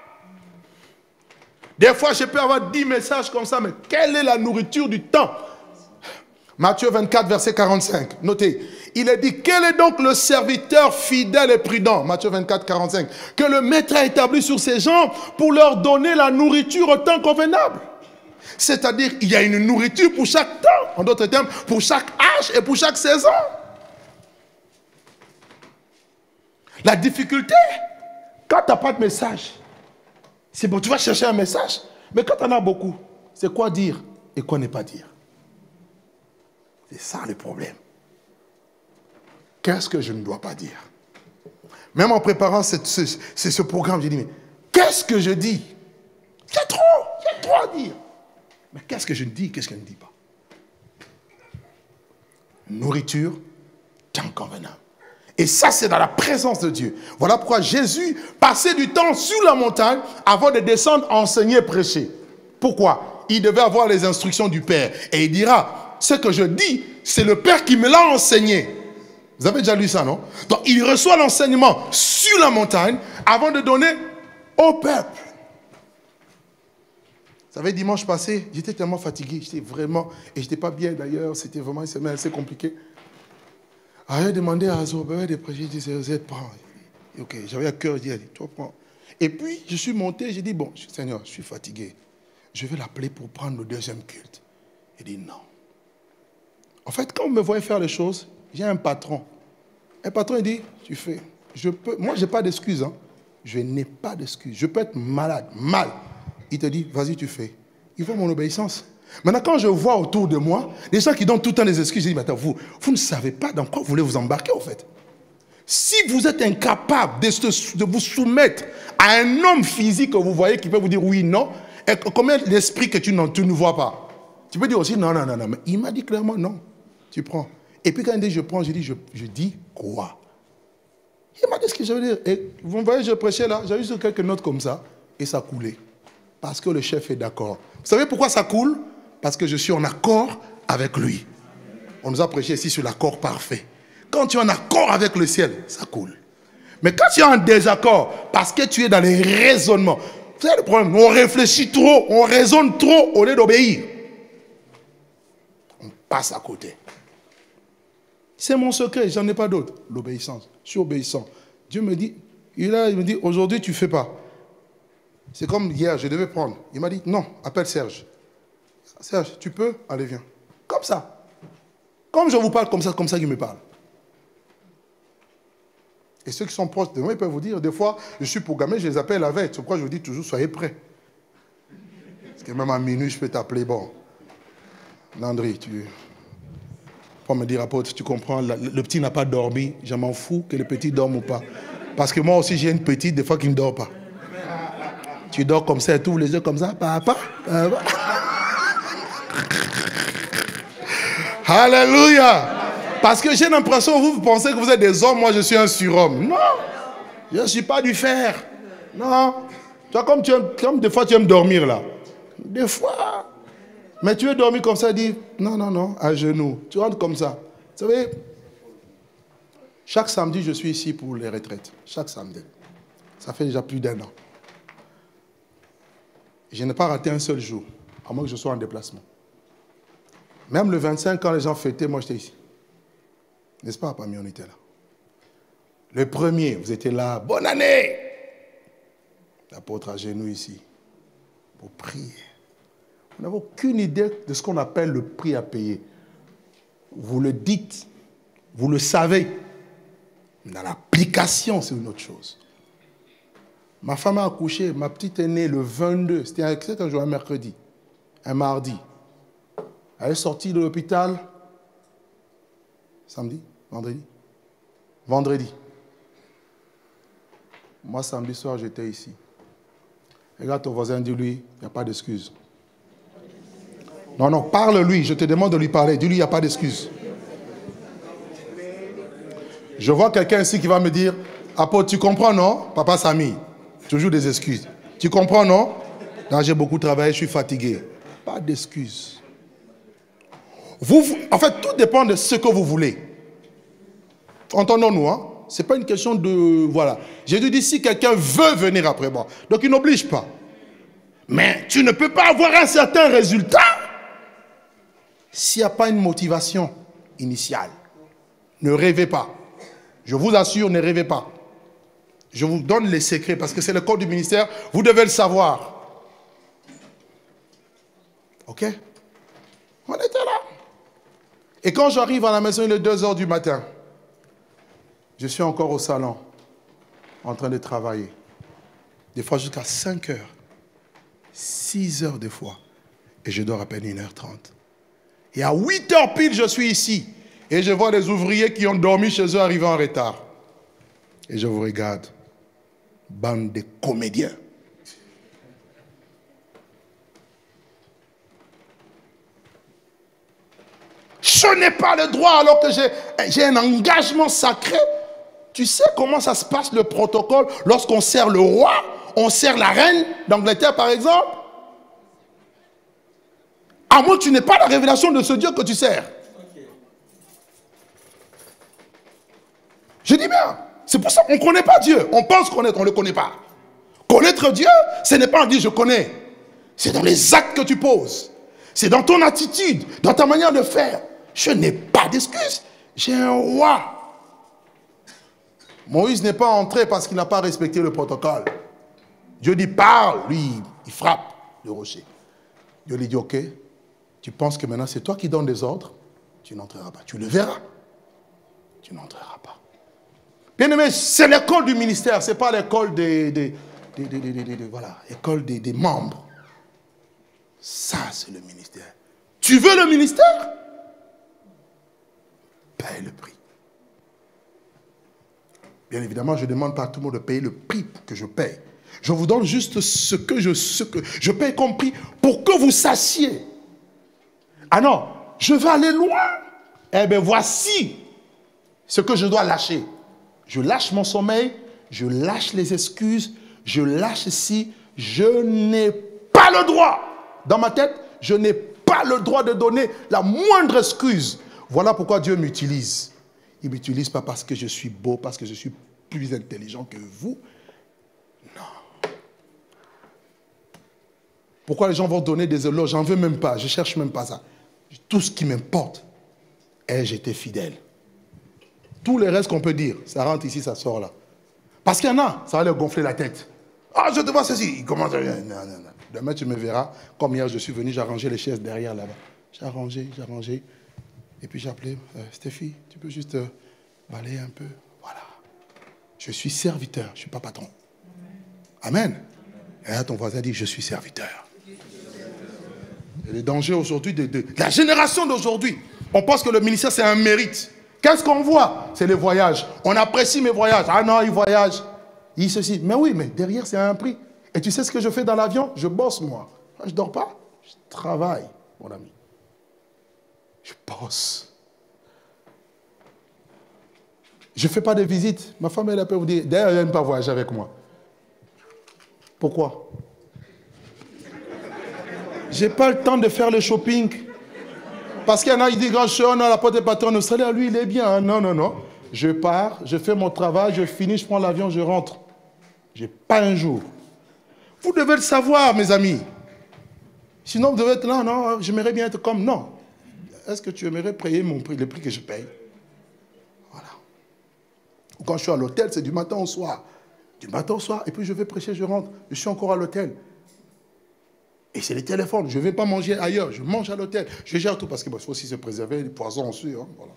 Speaker 1: Des fois, je peux avoir 10 messages comme ça, mais quelle est la nourriture du temps? Matthieu 24, verset 45. Notez, il est dit, quel est donc le serviteur fidèle et prudent? Matthieu 24, 45. Que le maître a établi sur ses gens pour leur donner la nourriture au temps convenable. C'est-à-dire, il y a une nourriture pour chaque temps. En d'autres termes, pour chaque âge et pour chaque saison. La difficulté, quand tu n'as pas de message, c'est bon, tu vas chercher un message. Mais quand tu en as beaucoup, c'est quoi dire et quoi ne pas dire. C'est ça le problème. Qu'est-ce que je ne dois pas dire? Même en préparant ce programme, j'ai dit, mais qu'est-ce que je dis? Il y a trop à dire. Mais qu'est-ce que je dis, qu'est-ce que je ne dis pas? Nourriture, temps convenable. Et ça, c'est dans la présence de Dieu. Voilà pourquoi Jésus passait du temps sur la montagne avant de descendre enseigner, prêcher. Pourquoi? Il devait avoir les instructions du Père. Et il dira, ce que je dis, c'est le Père qui me l'a enseigné. Vous avez déjà lu ça, non? Donc, il reçoit l'enseignement sur la montagne avant de donner au peuple. Vous savez, dimanche passé, j'étais tellement fatigué, j'étais vraiment, et je n'étais pas bien d'ailleurs, c'était vraiment une semaine assez compliquée. Alors, j'ai demandé à Zobé de prêcher, il dit, vous êtes prends. Ok, j'avais à cœur, je dis, toi prends. Et puis, je suis monté, j'ai dit, bon, Seigneur, je suis fatigué. Je vais l'appeler pour prendre le deuxième culte. Il dit, non. En fait, quand vous me voyez faire les choses, j'ai un patron. Un patron, il dit, tu fais. Moi, je n'ai pas d'excuses. Hein. Je n'ai pas d'excuses. Je peux être malade, mal. Il te dit, vas-y, tu fais. Il voit mon obéissance. Maintenant, quand je vois autour de moi, des gens qui donnent tout le temps des excuses, je dis, mais attends, vous ne savez pas dans quoi vous voulez vous embarquer, en fait. Si vous êtes incapable de vous soumettre à un homme physique que vous voyez qui peut vous dire oui, non, et combien d'esprit que tu ne vois pas? Tu peux dire aussi, non, mais il m'a dit clairement, non, tu prends. Et puis quand il dit, je prends, je dis quoi? Il m'a dit ce que je veux dire. Et vous voyez, je prêchais là, j'avais juste quelques notes comme ça, et ça coulait. Parce que le chef est d'accord. Vous savez pourquoi ça coule? Parce que je suis en accord avec lui. On nous a prêché ici sur l'accord parfait. Quand tu es en accord avec le ciel, ça coule. Mais quand tu es en désaccord, parce que tu es dans les raisonnements, c'est le problème. On réfléchit trop, on raisonne trop au lieu d'obéir. On passe à côté. C'est mon secret, j'en ai pas d'autre. L'obéissance. Je suis obéissant. Dieu me dit, il me dit, aujourd'hui tu ne fais pas. C'est comme hier, je devais prendre. Il m'a dit, non, appelle Serge. Serge, tu peux? Allez, viens. Comme ça. Comme je vous parle comme ça qu'il me parle. Et ceux qui sont proches de moi, ils peuvent vous dire, des fois, je suis programmé, je les appelle la veille. C'est pourquoi je vous dis toujours, soyez prêts. Parce que même à minuit, je peux t'appeler, bon. Landry, tu... Pour me dire, apôtre, tu comprends, le petit n'a pas dormi, je m'en fous que le petit dorme ou pas. Parce que moi aussi, j'ai une petite, des fois, qui ne dort pas. Tu dors comme ça, et tu ouvres les yeux comme ça, papa. Alléluia. Parce que j'ai l'impression que vous pensez que vous êtes des hommes, moi je suis un surhomme. Non, je ne suis pas du fer. Non. Tu vois, comme des fois tu aimes dormir là. Des fois. Mais tu veux dormir comme ça, dis, non, à genoux. Tu rentres comme ça. Vous savez, chaque samedi, je suis ici pour les retraites. Chaque samedi. Ça fait déjà plus d'1 an. Je n'ai pas raté un seul jour, à moins que je sois en déplacement. Même le 25, quand les gens fêtaient, moi j'étais ici. N'est-ce pas, parmi on était là. Le 1er, vous étiez là, bonne année. L'apôtre à genoux ici, pour prier. Vous n'avez aucune idée de ce qu'on appelle le prix à payer. Vous le dites, vous le savez. Dans l'application, c'est une autre chose. Ma femme a accouché, ma petite est née le 22, c'était un jour, un mercredi, un mardi. Elle est sortie de l'hôpital, samedi, vendredi. Moi, samedi soir, j'étais ici. Regarde ton voisin, dis-lui, il n'y a pas d'excuse. Non, parle-lui, je te demande de lui parler, dis-lui, il n'y a pas d'excuse. Je vois quelqu'un ici qui va me dire, apôtre, tu comprends, non? Papa Samy, toujours des excuses. Tu comprends, non? Non, j'ai beaucoup travaillé, je suis fatigué. Pas d'excuses. En fait, tout dépend de ce que vous voulez. Entendons-nous, hein? Ce n'est pas une question de... Voilà. Jésus dit, si quelqu'un veut venir après moi, donc il n'oblige pas. Mais tu ne peux pas avoir un certain résultat s'il n'y a pas une motivation initiale. Ne rêvez pas. Je vous assure, ne rêvez pas. Je vous donne les secrets parce que c'est le code du ministère. Vous devez le savoir. Ok? On était là. Et quand j'arrive à la maison, il est 2h du matin. Je suis encore au salon, en train de travailler. Des fois jusqu'à 5h. 6h des fois. Et je dors à peine 1h30. Et à 8h pile, je suis ici. Et je vois des ouvriers qui ont dormi chez eux arriver en retard. Et je vous regarde. Bande de comédiens. Je n'ai pas le droit alors que j'ai un engagement sacré. Tu sais comment ça se passe le protocole lorsqu'on sert le roi, on sert la reine d'Angleterre par exemple? À moins que tu n'aies pas la révélation de ce Dieu que tu sers. Je dis bien, c'est pour ça qu'on ne connaît pas Dieu. On pense connaître, on ne le connaît pas. Connaître Dieu, ce n'est pas en dire je connais. C'est dans les actes que tu poses. C'est dans ton attitude, dans ta manière de faire. Je n'ai pas d'excuse. J'ai un roi. Moïse n'est pas entré parce qu'il n'a pas respecté le protocole. Dieu dit parle, lui, il frappe le rocher. Dieu lui dit ok, tu penses que maintenant c'est toi qui donnes des ordres, tu n'entreras pas. Tu le verras, tu n'entreras pas. Bien aimé, c'est l'école du ministère, ce n'est pas l'école voilà, l'école des membres. Ça, c'est le ministère. Tu veux le ministère? Paye le prix. Bien évidemment, je ne demande pas à tout le monde de payer le prix que je paye. Je vous donne juste ce que je paye comme prix pour que vous sachiez. Ah non, je veux aller loin. Eh bien, voici ce que je dois lâcher. Je lâche mon sommeil, je lâche les excuses, je lâche ici. Je n'ai pas le droit. Dans ma tête, je n'ai pas le droit de donner la moindre excuse. Voilà pourquoi Dieu m'utilise. Il ne m'utilise pas parce que je suis beau, parce que je suis plus intelligent que vous. Non. Pourquoi les gens vont donner des éloges? J'en veux même pas, je ne cherche même pas ça. Tout ce qui m'importe, ai-je été fidèle? Tous les restes qu'on peut dire, ça rentre ici, ça sort là. Parce qu'il y en a, ça va leur gonfler la tête. Ah, je te vois ceci. Il commence à... Non. Demain, tu me verras. Comme hier, je suis venu, j'ai rangé les chaises derrière là-bas. J'ai rangé. Et puis j'ai appelé, Stéphie, tu peux juste balayer un peu. Voilà. Je suis serviteur, je ne suis pas patron. Amen. Et là, ton voisin dit, je suis serviteur. Et le danger aujourd'hui, de la génération d'aujourd'hui, on pense que le ministère, c'est un mérite. Qu'est-ce qu'on voit? C'est les voyages. On apprécie mes voyages. Ah non, il voyage. Il ceci. Mais oui, mais derrière, c'est un prix. Et tu sais ce que je fais dans l'avion? Je bosse, moi. Je ne dors pas. Je travaille, mon ami. Je bosse. Je ne fais pas de visite. Ma femme, elle peut vous dire, d'ailleurs, elle n'aime pas voyager avec moi. Pourquoi? Je n'ai pas le temps de faire le shopping. Parce qu'il y en a, ils disent, quand je suis à la porte des patrons au salaire, lui, il est bien. Hein? Non, non, non. Je pars, je fais mon travail, je finis, je prends l'avion, je rentre. Je n'ai pas un jour. Vous devez le savoir, mes amis. Sinon, vous devez être là, non, j'aimerais bien être comme, non. Est-ce que tu aimerais payer mon prix, le prix que je paye? Voilà. Quand je suis à l'hôtel, c'est du matin au soir. Du matin au soir, et puis je vais prêcher, je rentre. Je suis encore à l'hôtel. Et c'est les téléphones. Je ne vais pas manger ailleurs. Je mange à l'hôtel. Je gère tout parce qu'il faut aussi se préserver. Les poisons aussi. Hein, voilà.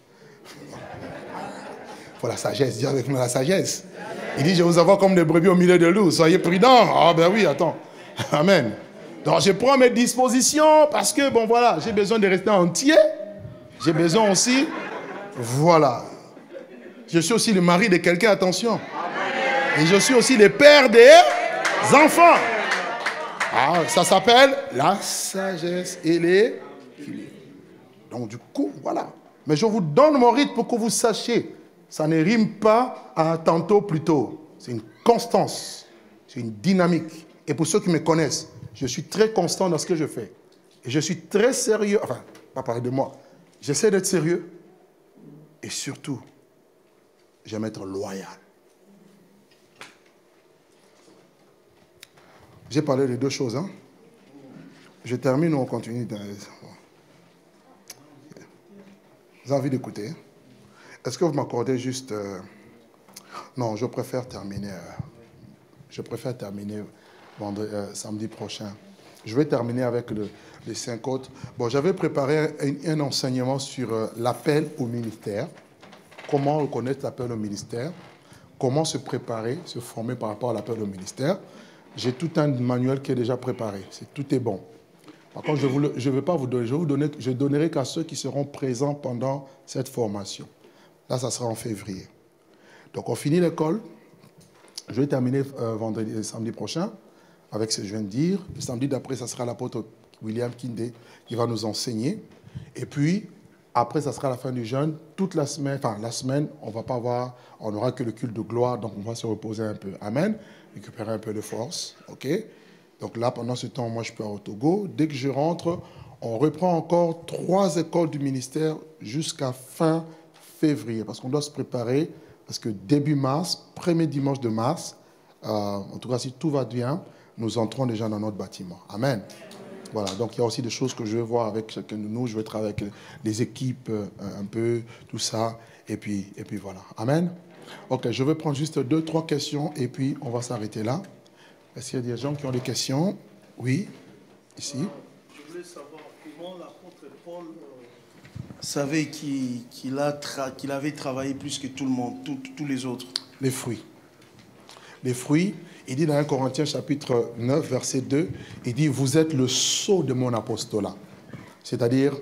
Speaker 1: Il faut la sagesse. Dis avec moi la sagesse. Il dit, je vais vous avoir comme des brebis au milieu de loups. Soyez prudents. Ah ben oui, attends. Amen. Donc je prends mes dispositions parce que, bon voilà, j'ai besoin de rester entier. J'ai besoin aussi, voilà. Je suis aussi le mari de quelqu'un, attention. Et je suis aussi le père des enfants. Ah, ça s'appelle la sagesse et l'équilibre. Donc du coup, voilà. Mais je vous donne mon rythme pour que vous sachiez. Ça ne rime pas à tantôt plus tôt. C'est une constance. C'est une dynamique. Et pour ceux qui me connaissent, je suis très constant dans ce que je fais. Et je suis très sérieux. Enfin, pas parler de moi. J'essaie d'être sérieux. Et surtout, j'aime être loyal. J'ai parlé de deux choses. Hein. Je termine ou on continue. Vous avez envie d'écouter? Est-ce que vous m'accordez juste... Non, je préfère terminer. Samedi prochain. Je vais terminer avec les 5 autres. Bon, j'avais préparé un enseignement sur l'appel au ministère. Comment reconnaître l'appel au ministère. Comment se préparer, se former par rapport à l'appel au ministère. J'ai tout un manuel qui est déjà préparé. Tout est bon. Par contre, je ne vais pas vous donner. Je donnerai qu'à ceux qui seront présents pendant cette formation. Là, ça sera en février. Donc, on finit l'école. Je vais terminer samedi prochain avec ce que je viens de dire. Le samedi d'après, ça sera l'apôtre William Kindé qui va nous enseigner. Et puis, après, ça sera la fin du jeûne. Toute la semaine, on va pas avoir, on n'aura que le culte de gloire, donc on va se reposer un peu. Amen. Récupérer un peu de force. OK? Donc là, pendant ce temps, moi, je peux aller au Togo. Dès que je rentre, on reprend encore 3 écoles du ministère jusqu'à fin février. Parce qu'on doit se préparer. Parce que début mars, premier dimanche de mars, en tout cas, si tout va bien, nous entrons déjà dans notre bâtiment. Amen. Voilà, donc il y a aussi des choses que je vais voir avec chacun de nous. Je vais travailler avec les équipes, un peu, tout ça. Et puis voilà. Amen. Ok, je vais prendre juste 2-3 questions et puis on va s'arrêter là. Est-ce qu'il y a des gens qui ont des questions? Oui, ici.
Speaker 2: Je voulais savoir comment l'apôtre Paul savait qu'il avait travaillé plus que tout le monde, tous les autres.
Speaker 1: Les fruits. Les fruits, il dit dans 1 Corinthiens chapitre 9, verset 2, il dit, vous êtes le sceau de mon apostolat. C'est-à-dire,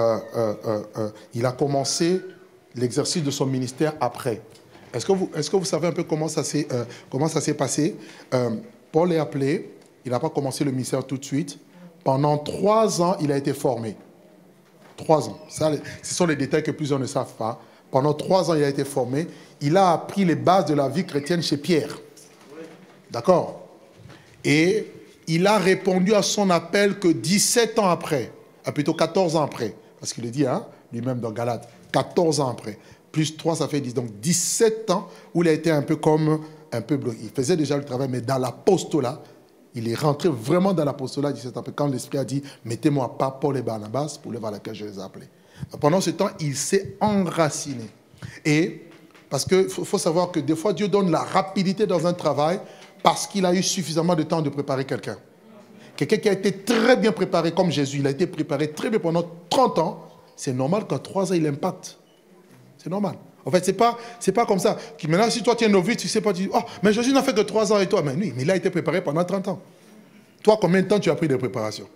Speaker 1: il a commencé l'exercice de son ministère après. Est-ce que vous savez un peu comment ça s'est passé? Paul est appelé, il n'a pas commencé le ministère tout de suite. Pendant 3 ans, il a été formé. 3 ans. Ça, ce sont les détails que plusieurs ne savent pas. Pendant 3 ans, il a été formé. Il a appris les bases de la vie chrétienne chez Pierre. D'accord? Et il a répondu à son appel que 17 ans après, plutôt 14 ans après. Parce qu'il le dit, hein, lui-même dans Galates, 14 ans après. Plus 3, ça fait 10. Donc 17 ans où il a été un peu bloqué. Il faisait déjà le travail, mais dans l'apostolat, il est rentré vraiment dans l'apostolat 17 ans après. Quand l'Esprit a dit, mettez-moi à part Paul et Barnabas pour l'œuvre à laquelle je les ai appelés. Pendant ce temps, il s'est enraciné. Et parce qu'il faut savoir que des fois, Dieu donne la rapidité dans un travail parce qu'il a eu suffisamment de temps de préparer quelqu'un. Quelqu'un qui a été très bien préparé comme Jésus, il a été préparé très bien pendant 30 ans. C'est normal qu'en 3 ans, il impacte. C'est normal. En fait, c'est pas comme ça. Maintenant, si toi, tu es novice, tu ne sais pas, tu dis, oh, mais Jésus n'a fait que 3 ans et toi. Mais oui, mais il a été préparé pendant 30 ans. Toi, combien de temps tu as pris de préparation?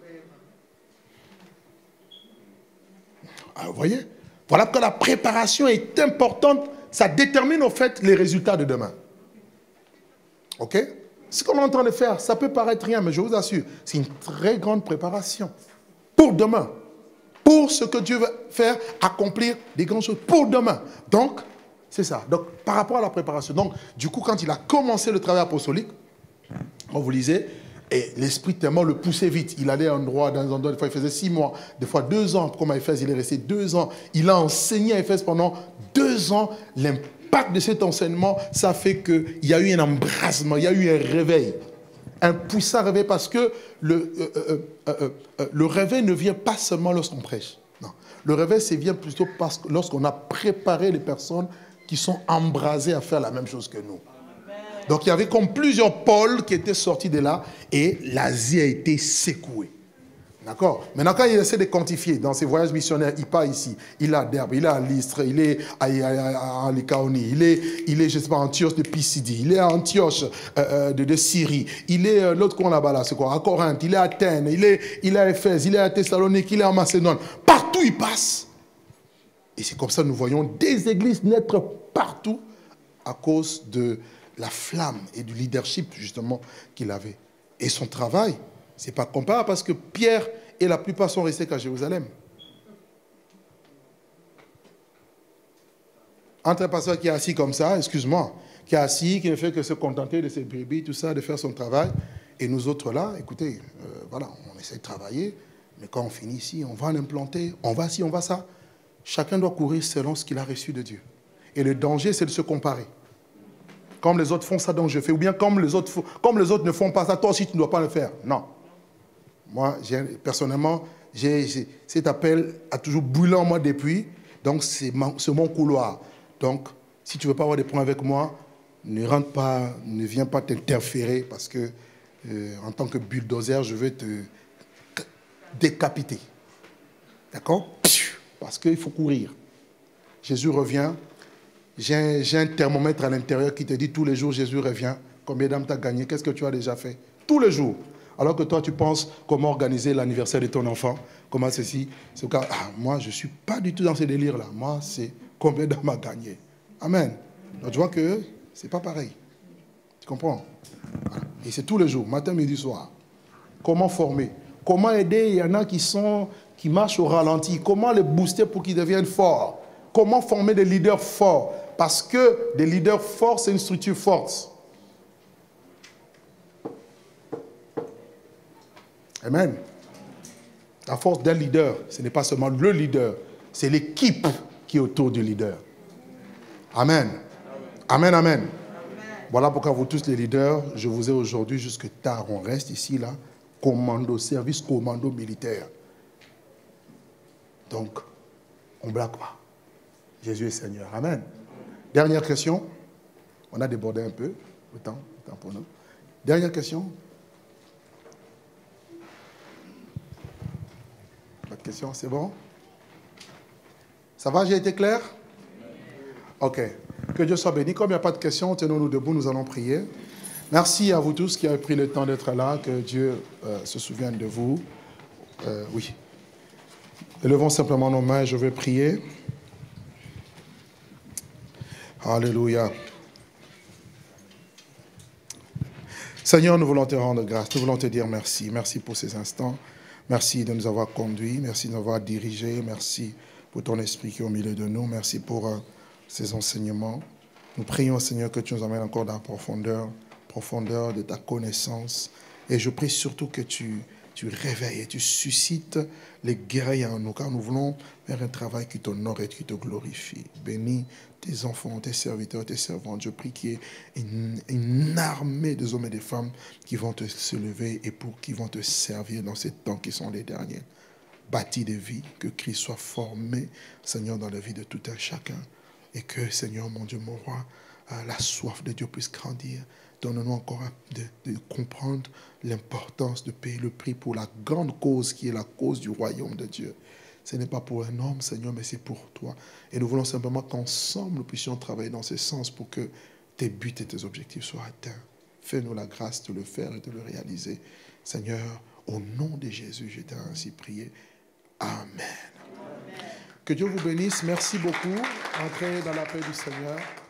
Speaker 1: Alors, vous voyez? Voilà que la préparation est importante. Ça détermine, au fait, les résultats de demain. OK? Ce qu'on est en train de faire, ça peut paraître rien, mais je vous assure, c'est une très grande préparation pour demain. pour ce que Dieu veut faire, accomplir des grandes choses pour demain. Donc, c'est ça. Donc, par rapport à la préparation. Donc, du coup, quand il a commencé le travail apostolique, quand vous lisez, et l'esprit tellement le poussait vite. Il allait à un endroit, dans un endroit, des fois il faisait 6 mois, des fois 2 ans. Comme à Éphèse, il est resté 2 ans. Il a enseigné à Éphèse pendant 2 ans. L'impact de cet enseignement, ça fait qu'il y a eu un embrasement, il y a eu un réveil. Un puissant réveil, parce que le réveil ne vient pas seulement lorsqu'on prêche. Non. Le réveil, c'est vient plutôt lorsqu'on a préparé les personnes qui sont embrasées à faire la même chose que nous. Donc il y avait comme plusieurs pôles qui étaient sortis de là et l'Asie a été secouée. D'accord? Maintenant, quand il essaie de quantifier dans ses voyages missionnaires, il part ici, il est à Derbe, il est à Lystre, il est à Lycaonie, il est je sais pas, à Antioche de Pisidie, il est à Antioche de Syrie, il est l'autre coin là-bas, là, c'est quoi? À Corinthe, il est à Athènes, il est à Éphèse, il est à Thessalonique, il est à Macédoine. Partout il passe. Et c'est comme ça que nous voyons des églises naître partout à cause de la flamme et du leadership justement qu'il avait. Et son travail, ce n'est pas comparable parce que Pierre et la plupart sont restés qu'à Jérusalem. Entre un pasteur qui est assis comme ça, excuse-moi, qui est assis, qui ne fait que se contenter de ses brebis, tout ça, de faire son travail, et nous autres là, écoutez, voilà, on essaie de travailler, mais quand on finit ici, on va l'implanter, on va ci, on va ça. Chacun doit courir selon ce qu'il a reçu de Dieu. Et le danger, c'est de se comparer. Comme les autres font ça, donc je fais. Ou bien comme les autres ne font pas ça, toi aussi tu ne dois pas le faire. Non. Moi, personnellement, cet appel a toujours brûlé en moi depuis. Donc c'est mon couloir. Donc, si tu ne veux pas avoir des problèmes avec moi, ne rentre pas, ne viens pas t'interférer parce que en tant que bulldozer, je vais te décapiter. D'accord? Parce qu'il faut courir. Jésus revient. J'ai un thermomètre à l'intérieur qui te dit tous les jours, Jésus revient. Combien d'âmes tu as gagné? Qu'est-ce que tu as déjà fait? Tous les jours. Alors que toi, tu penses comment organiser l'anniversaire de ton enfant. Comment ceci. Moi, je ne suis pas du tout dans ce délire-là. Moi, c'est combien d'âmes a gagné. Amen. Donc, tu vois que ce n'est pas pareil. Tu comprends? Voilà. Et c'est tous les jours, matin, midi, soir. Comment former? Comment aider? Il y en a qui marchent au ralenti. Comment les booster pour qu'ils deviennent forts? Comment former des leaders forts? Parce que des leaders forts, c'est une structure forte. Amen. La force d'un leader, ce n'est pas seulement le leader, c'est l'équipe qui est autour du leader. Amen. Amen, amen. Amen. Voilà pourquoi vous tous les leaders, je vous ai aujourd'hui jusque tard. On reste ici, là, commando, service commando militaire. Donc, on ne blague pas. Jésus est Seigneur. Amen. Dernière question. On a débordé un peu. Le temps pour nous. Dernière question. Pas de question, c'est bon? Ça va, j'ai été clair? Ok. Que Dieu soit béni. Comme il n'y a pas de questions, tenons-nous debout, nous allons prier. Merci à vous tous qui avez pris le temps d'être là. Que Dieu se souvienne de vous. Oui. Élevons simplement nos mains, je vais prier. Alléluia. Seigneur, nous voulons te rendre grâce. Nous voulons te dire merci. Merci pour ces instants. Merci de nous avoir conduits. Merci de nous avoir dirigés. Merci pour ton esprit qui est au milieu de nous. Merci pour ces enseignements. Nous prions, Seigneur, que tu nous amènes encore dans la profondeur de ta connaissance. Et je prie surtout que tu réveilles et tu suscites les guerriers en nous, car nous voulons faire un travail qui t'honore et qui te glorifie. Bénis tes enfants, tes serviteurs, tes servantes. Je prie qu'il y ait une armée des hommes et des femmes qui vont se lever et qui vont te servir dans ces temps qui sont les derniers. Bâtis des vies, que Christ soit formé, Seigneur, dans la vie de tout un chacun. Et que, Seigneur, mon Dieu, mon roi, la soif de Dieu puisse grandir. Donne-nous encore de comprendre l'importance de payer le prix pour la grande cause qui est la cause du royaume de Dieu. Ce n'est pas pour un homme, Seigneur, mais c'est pour toi. Et nous voulons simplement qu'ensemble, nous puissions travailler dans ce sens pour que tes buts et tes objectifs soient atteints. Fais-nous la grâce de le faire et de le réaliser. Seigneur, au nom de Jésus, je t'ai ainsi prié. Amen. Amen. Que Dieu vous bénisse. Merci beaucoup. Entrez dans la paix du Seigneur.